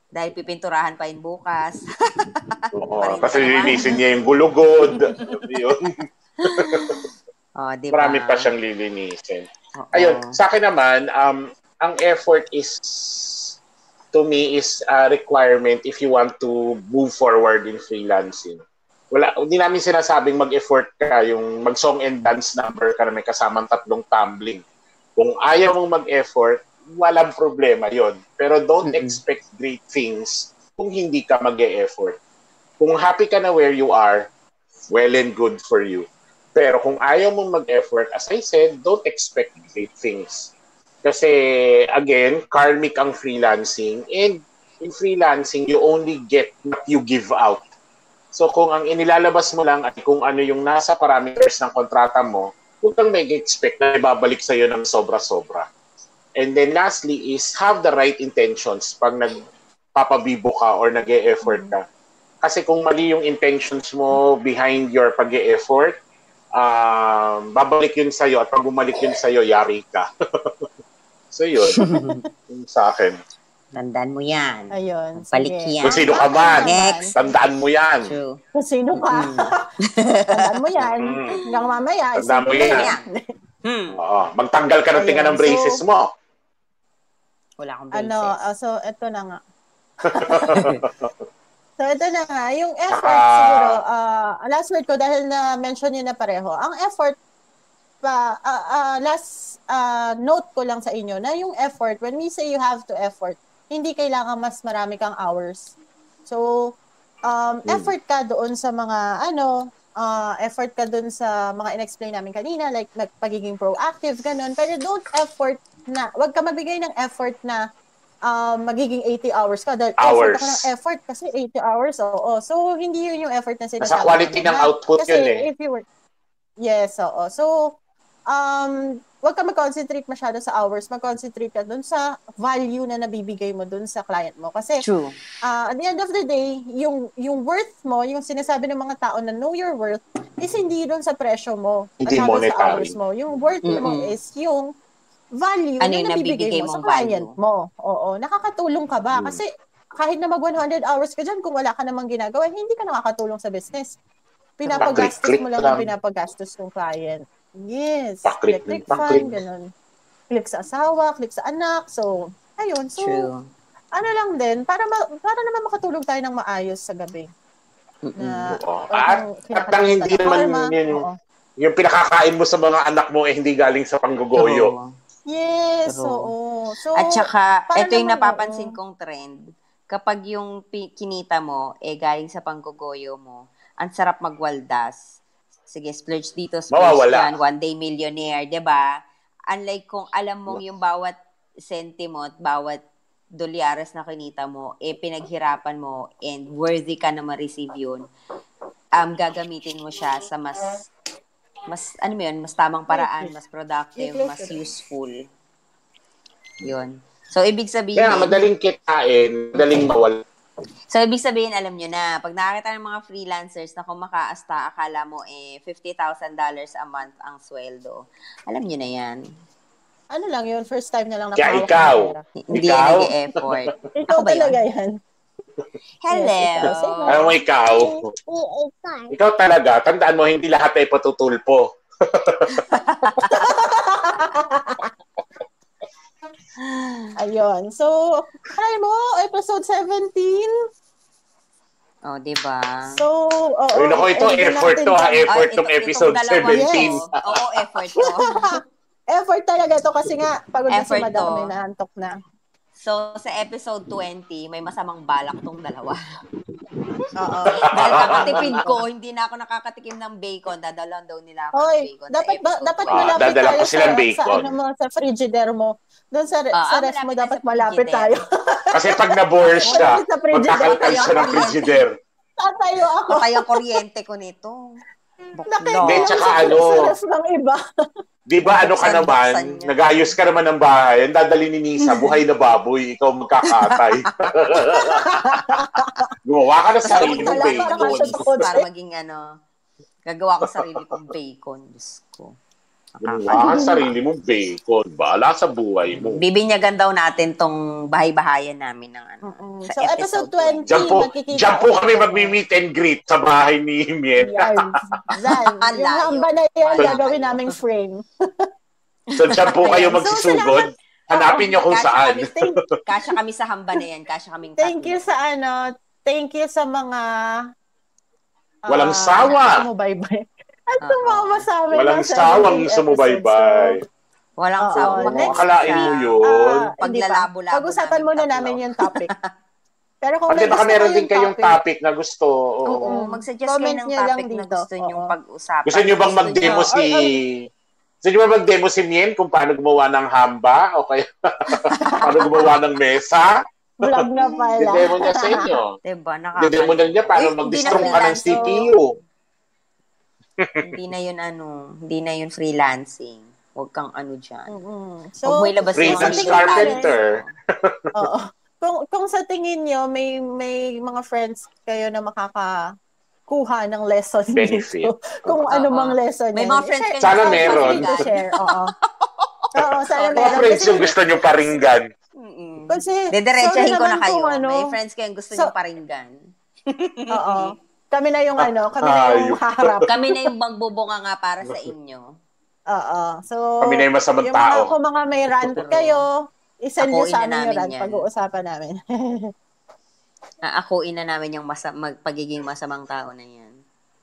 Dahil pipinturahan pa yun bukas. Oo, kasi lilinisin niya yung gulugod. Yun. Oh, diba? Marami pa siyang lilinisin. Oo. Ayun, sa akin naman, um, ang effort is, to me, is a requirement if you want to move forward in freelancing. Wala, hindi namin sinasabing mag-effort ka, yung mag-song and dance number ka na may kasamang tatlong tumbling. Kung ayaw mong mag-effort, walang problema yon. Pero don't mm-hmm. expect great things kung hindi ka mag-e-effort. Kung happy ka na where you are, well and good for you. Pero kung ayaw mong mag-effort, as I said, don't expect great things. Kasi, again, karmic ang freelancing. And in freelancing, you only get what you give out. So kung ang inilalabas mo lang at kung ano yung nasa parameters ng kontrata mo, huwag kang mag-expect na ibabalik sa'yo ng sobra-sobra. And then lastly is have the right intentions pag nagpapabibo ka or nag-e-effort ka. Kasi kung mali yung intentions mo behind your pag-e-effort, um, babalik yun sa'yo at pag bumalik yun sa'yo, yari ka. So yun, yun sa akin. Tandaan mo yan. Ayun. Balik yan. Kung sino ka man, next. Tandaan mo yan. True. Kung sino ka. Tandaan mo yan. Hanggang mamaya. Tandaan mo yan. yan. Hmm. Oo. Magtanggal ka ng tinga ng braces so, mo. Wala akong braces. Ano, uh, so, eto na nga. So, ito na nga. Yung effort, uh, siguro, uh, last word ko, dahil na-mention nyo na pareho, ang effort, pa, uh, uh, last uh, note ko lang sa inyo, na yung effort, when we say you have to effort, hindi kailangan mas marami kang hours. So, um, hmm. effort ka doon sa mga, ano, uh, effort ka doon sa mga in-explain namin kanina, like, like pagiging proactive, ganun. Pero don't effort na, wag ka magbigay ng effort na um, magiging eighty hours ka. Dahil hours. Effort ako ng effort kasi eighty hours. Oo. Oh, so, hindi yun yung effort na sinasabi. Sa quality ng output kasi yun eh. If you were, yes, oo. So, um, wag ka mag-concentrate masyado sa hours. Mag-concentrate ka dun sa value na nabibigay mo dun sa client mo. Kasi, True. Uh, at the end of the day, yung, yung worth mo, yung sinasabi ng mga tao na know your worth, is hindi dun sa presyo mo. Hindi monetary. Sa hours mo. Yung worth mm-hmm. mo is yung value ano na nabibigay mo sa client value? Mo. Oo. Nakakatulong ka ba? Hmm. Kasi kahit na mag one hundred hours ka dyan, kung wala ka namang ginagawa, hindi ka nakakatulong sa business. Pinapagastos mo lang ang pinapagastos ng client. Yes. Paklik, electric paklik. fund, ganun. Click sa asawa, click sa anak. So, ayun. So, True. ano lang din, para ma- para naman makatulog tayo ng maayos sa gabi. Na, at, at ang hindi naman ma- yun, yung, yung pinakakain mo sa mga anak mo eh hindi galing sa panggugoyo. Oh. Yes, oo. So, at saka, ito yung naman, napapansin oh. kong trend. Kapag yung kinita mo, eh galing sa panggugoyo mo, ang sarap magwaldas. Sige, splurge dito, splurge dyan, one day millionaire, diba? Unlike kung alam mong yung bawat sentimo at bawat dolyares na kinita mo, eh pinaghirapan mo and worthy ka na ma-receive yun, um, gagamitin mo siya sa mas, mas, ano mo yun, mas tamang paraan, mas productive, mas useful. Yun. So, ibig sabihin... Kaya madaling kitain, madaling mawala. So, ibig sabihin, alam nyo na, pag nakakita ng mga freelancers na kumakaasta, akala mo eh, fifty thousand dollars a month ang sweldo. Alam nyo na yan. Ano lang yun? First time na lang nakawak. Kaya ikaw. Hindi ikaw? yan nag-e-effort. Ikaw talaga yan. Hello. Yes, alam mo ikaw? Ikaw talaga. Tandaan mo, hindi lahat ay patutulpo. Ayun. So, try mo, episode seventeen. Oh, diba? So, oo. Uy, naku, ito, effort to ha. Effort tong episode seventeen. Oo, effort to. Effort talaga to kasi nga, pagod na si Effort madam, to. may naantok na. So, sa episode twenty, may masamang balak tong dalawa. Oo. Dahil kakatipid ko, hindi na ako nakakatikim ng bacon. Dadalan daw nila ako Oy, ng bacon dapat sa ba, episode dapat Ah, malapit dadala tayo ko sa, silang sa, bacon. ano mo, sa frigidaire mo. Doon sa, Ah, sa ah, ref mo, malapit na dapat sa malapit frigidaire. tayo. Kasi pag na-bore siya, Malapit sa frigidaire. magkakalkal siya ng frigidaire. Tatayo ako. Patay ang kuryente ko nito. Nakikilong Hindi, tsaka sa, ano, sa ref ng iba. Di ba ano ka Buksan, buksan naman, niya. nag-ayos ka naman ng bahay, ang dadali ni Nizza, buhay na baboy, ikaw magkakatay. Gumawa ka na sarili mong Para bacon. kasi sa kotse. Para maging ano, gagawa ko sarili kong bacon. Diyos ko. Gumawa ka sarili mong bacon. Bahala sa buhay mo. Bibinyagan daw natin tong bahay-bahayan namin ng ano. Mm-mm. Sa So, episode twenty, Diyan po, magkikita diyan po ulit kami kami. magmi-meet and greet sa bahay ni Mien. Yan. Zan, Ang yung layo. hamba na yan, Wala gagawin kayo. naming frame. So, diyan po kayo Ayan. So, magsusugod. salamat. Hanapin niyo kung Kasya saan. kami, thank, kasya kami sa hamba na yan. Kasya kaming Thank tatlo. you sa ano, thank you sa mga Walang ah, sawa. sumubaybay. At Oo. sumama sa amin. Walang ng sawang seventeen sumubaybay. episodes. Walang Oo, sawa. Oo, next akalain mo sa- yun. Ah, hindi pa. Paglalabo-labo Pag-usapan namin muna tatlo. namin yung topic. Pero kung Pati may baka gusto meron din kayong kayong topic, topic na gusto. Oo. Oo, Mm. mag-suggest kayo Comment ng nyo lang topic na dito. gusto nyong Oo. pag-usapan. Gusto niyo bang Gusto mag-demo nyo- si... or- Gusto niyo ba mag-demo si Mien kung paano gumawa ng hamba? O kaya paano gumawa ng mesa? vlog na pala. I-demo niya sa inyo. Diba? Nakaka- I-demo na niya paano Eh, mag-destroy hindi ka na ng C P freelance. U. Hindi na yun ano, hindi na yun freelancing. Huwag kang ano dyan. Mm-mm. Huwag mo ilabas yung Freelance sa tingin carpenter. namin- Oo. Kung, kung sa tingin nyo, may, may mga friends kayo na makakakuha ng lesson Benefit. dito. Kung Oo. ano mang lesson May yan. mga friends Share- kayo Sana oh, meron. feel free to share. Oo. Oo, sana Mga Mga meron. friends Kasi- yung gusto niyo paringgan. Mm-mm. Kasi, Dediretsahin sorry ko na naman kayo. kung ano. May friends kayong gusto So- nyo paringgan. Oo. Kami na yung ano, kami na yung Ayop. haharap. Kami na yung magbubunga nga para sa inyo. Oo. So, Kami na yung masamang yung mga, tao. kung mga may rant Pero, kayo, isend nyo akuin sa na amin yung namin rant. yan. Pag-uusapan namin. Aakuin na namin yung masa- mag- pagiging masamang tao na yan.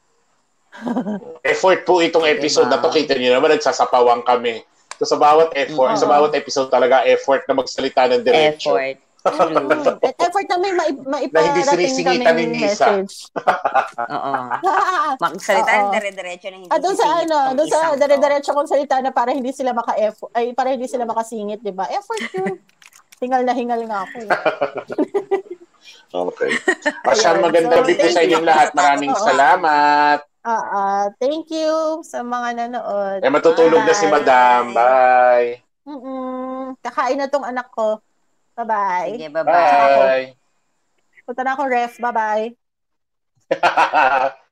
Effort po itong episode Diba? na to. Kita niyo naman, nagsasapawang kami. So, sa bawat effort, Oo. sa bawat episode talaga, effort na magsalita ng diretso. Effort. True. At effort na may maip- Na hindi maiparating sinisingitan kaming ni Nizza. message. Oo. Magsalita Oo. ng dire-diretso na hindi Ah, doon sa sisingit ano, tong doon sa isang to. dire-diretso kong salita na para hindi sila maka-effort, ay para hindi sila makasingit, 'di ba? Effort 'yun. Hingal na hingal nga ako. eh. Okay. Pasyan, Ayun. magandang So, gabi po thank sa inyong you. lahat. Maraming Oo. salamat. Ah, ah, thank you sa mga nanood. Eh, matutulog na si Bye. Madam. Bye. Mm-mm. Kakain na tong anak ko. Bye-bye. Sige, bye-bye. Bye. Punta na ako ref. Bye-bye.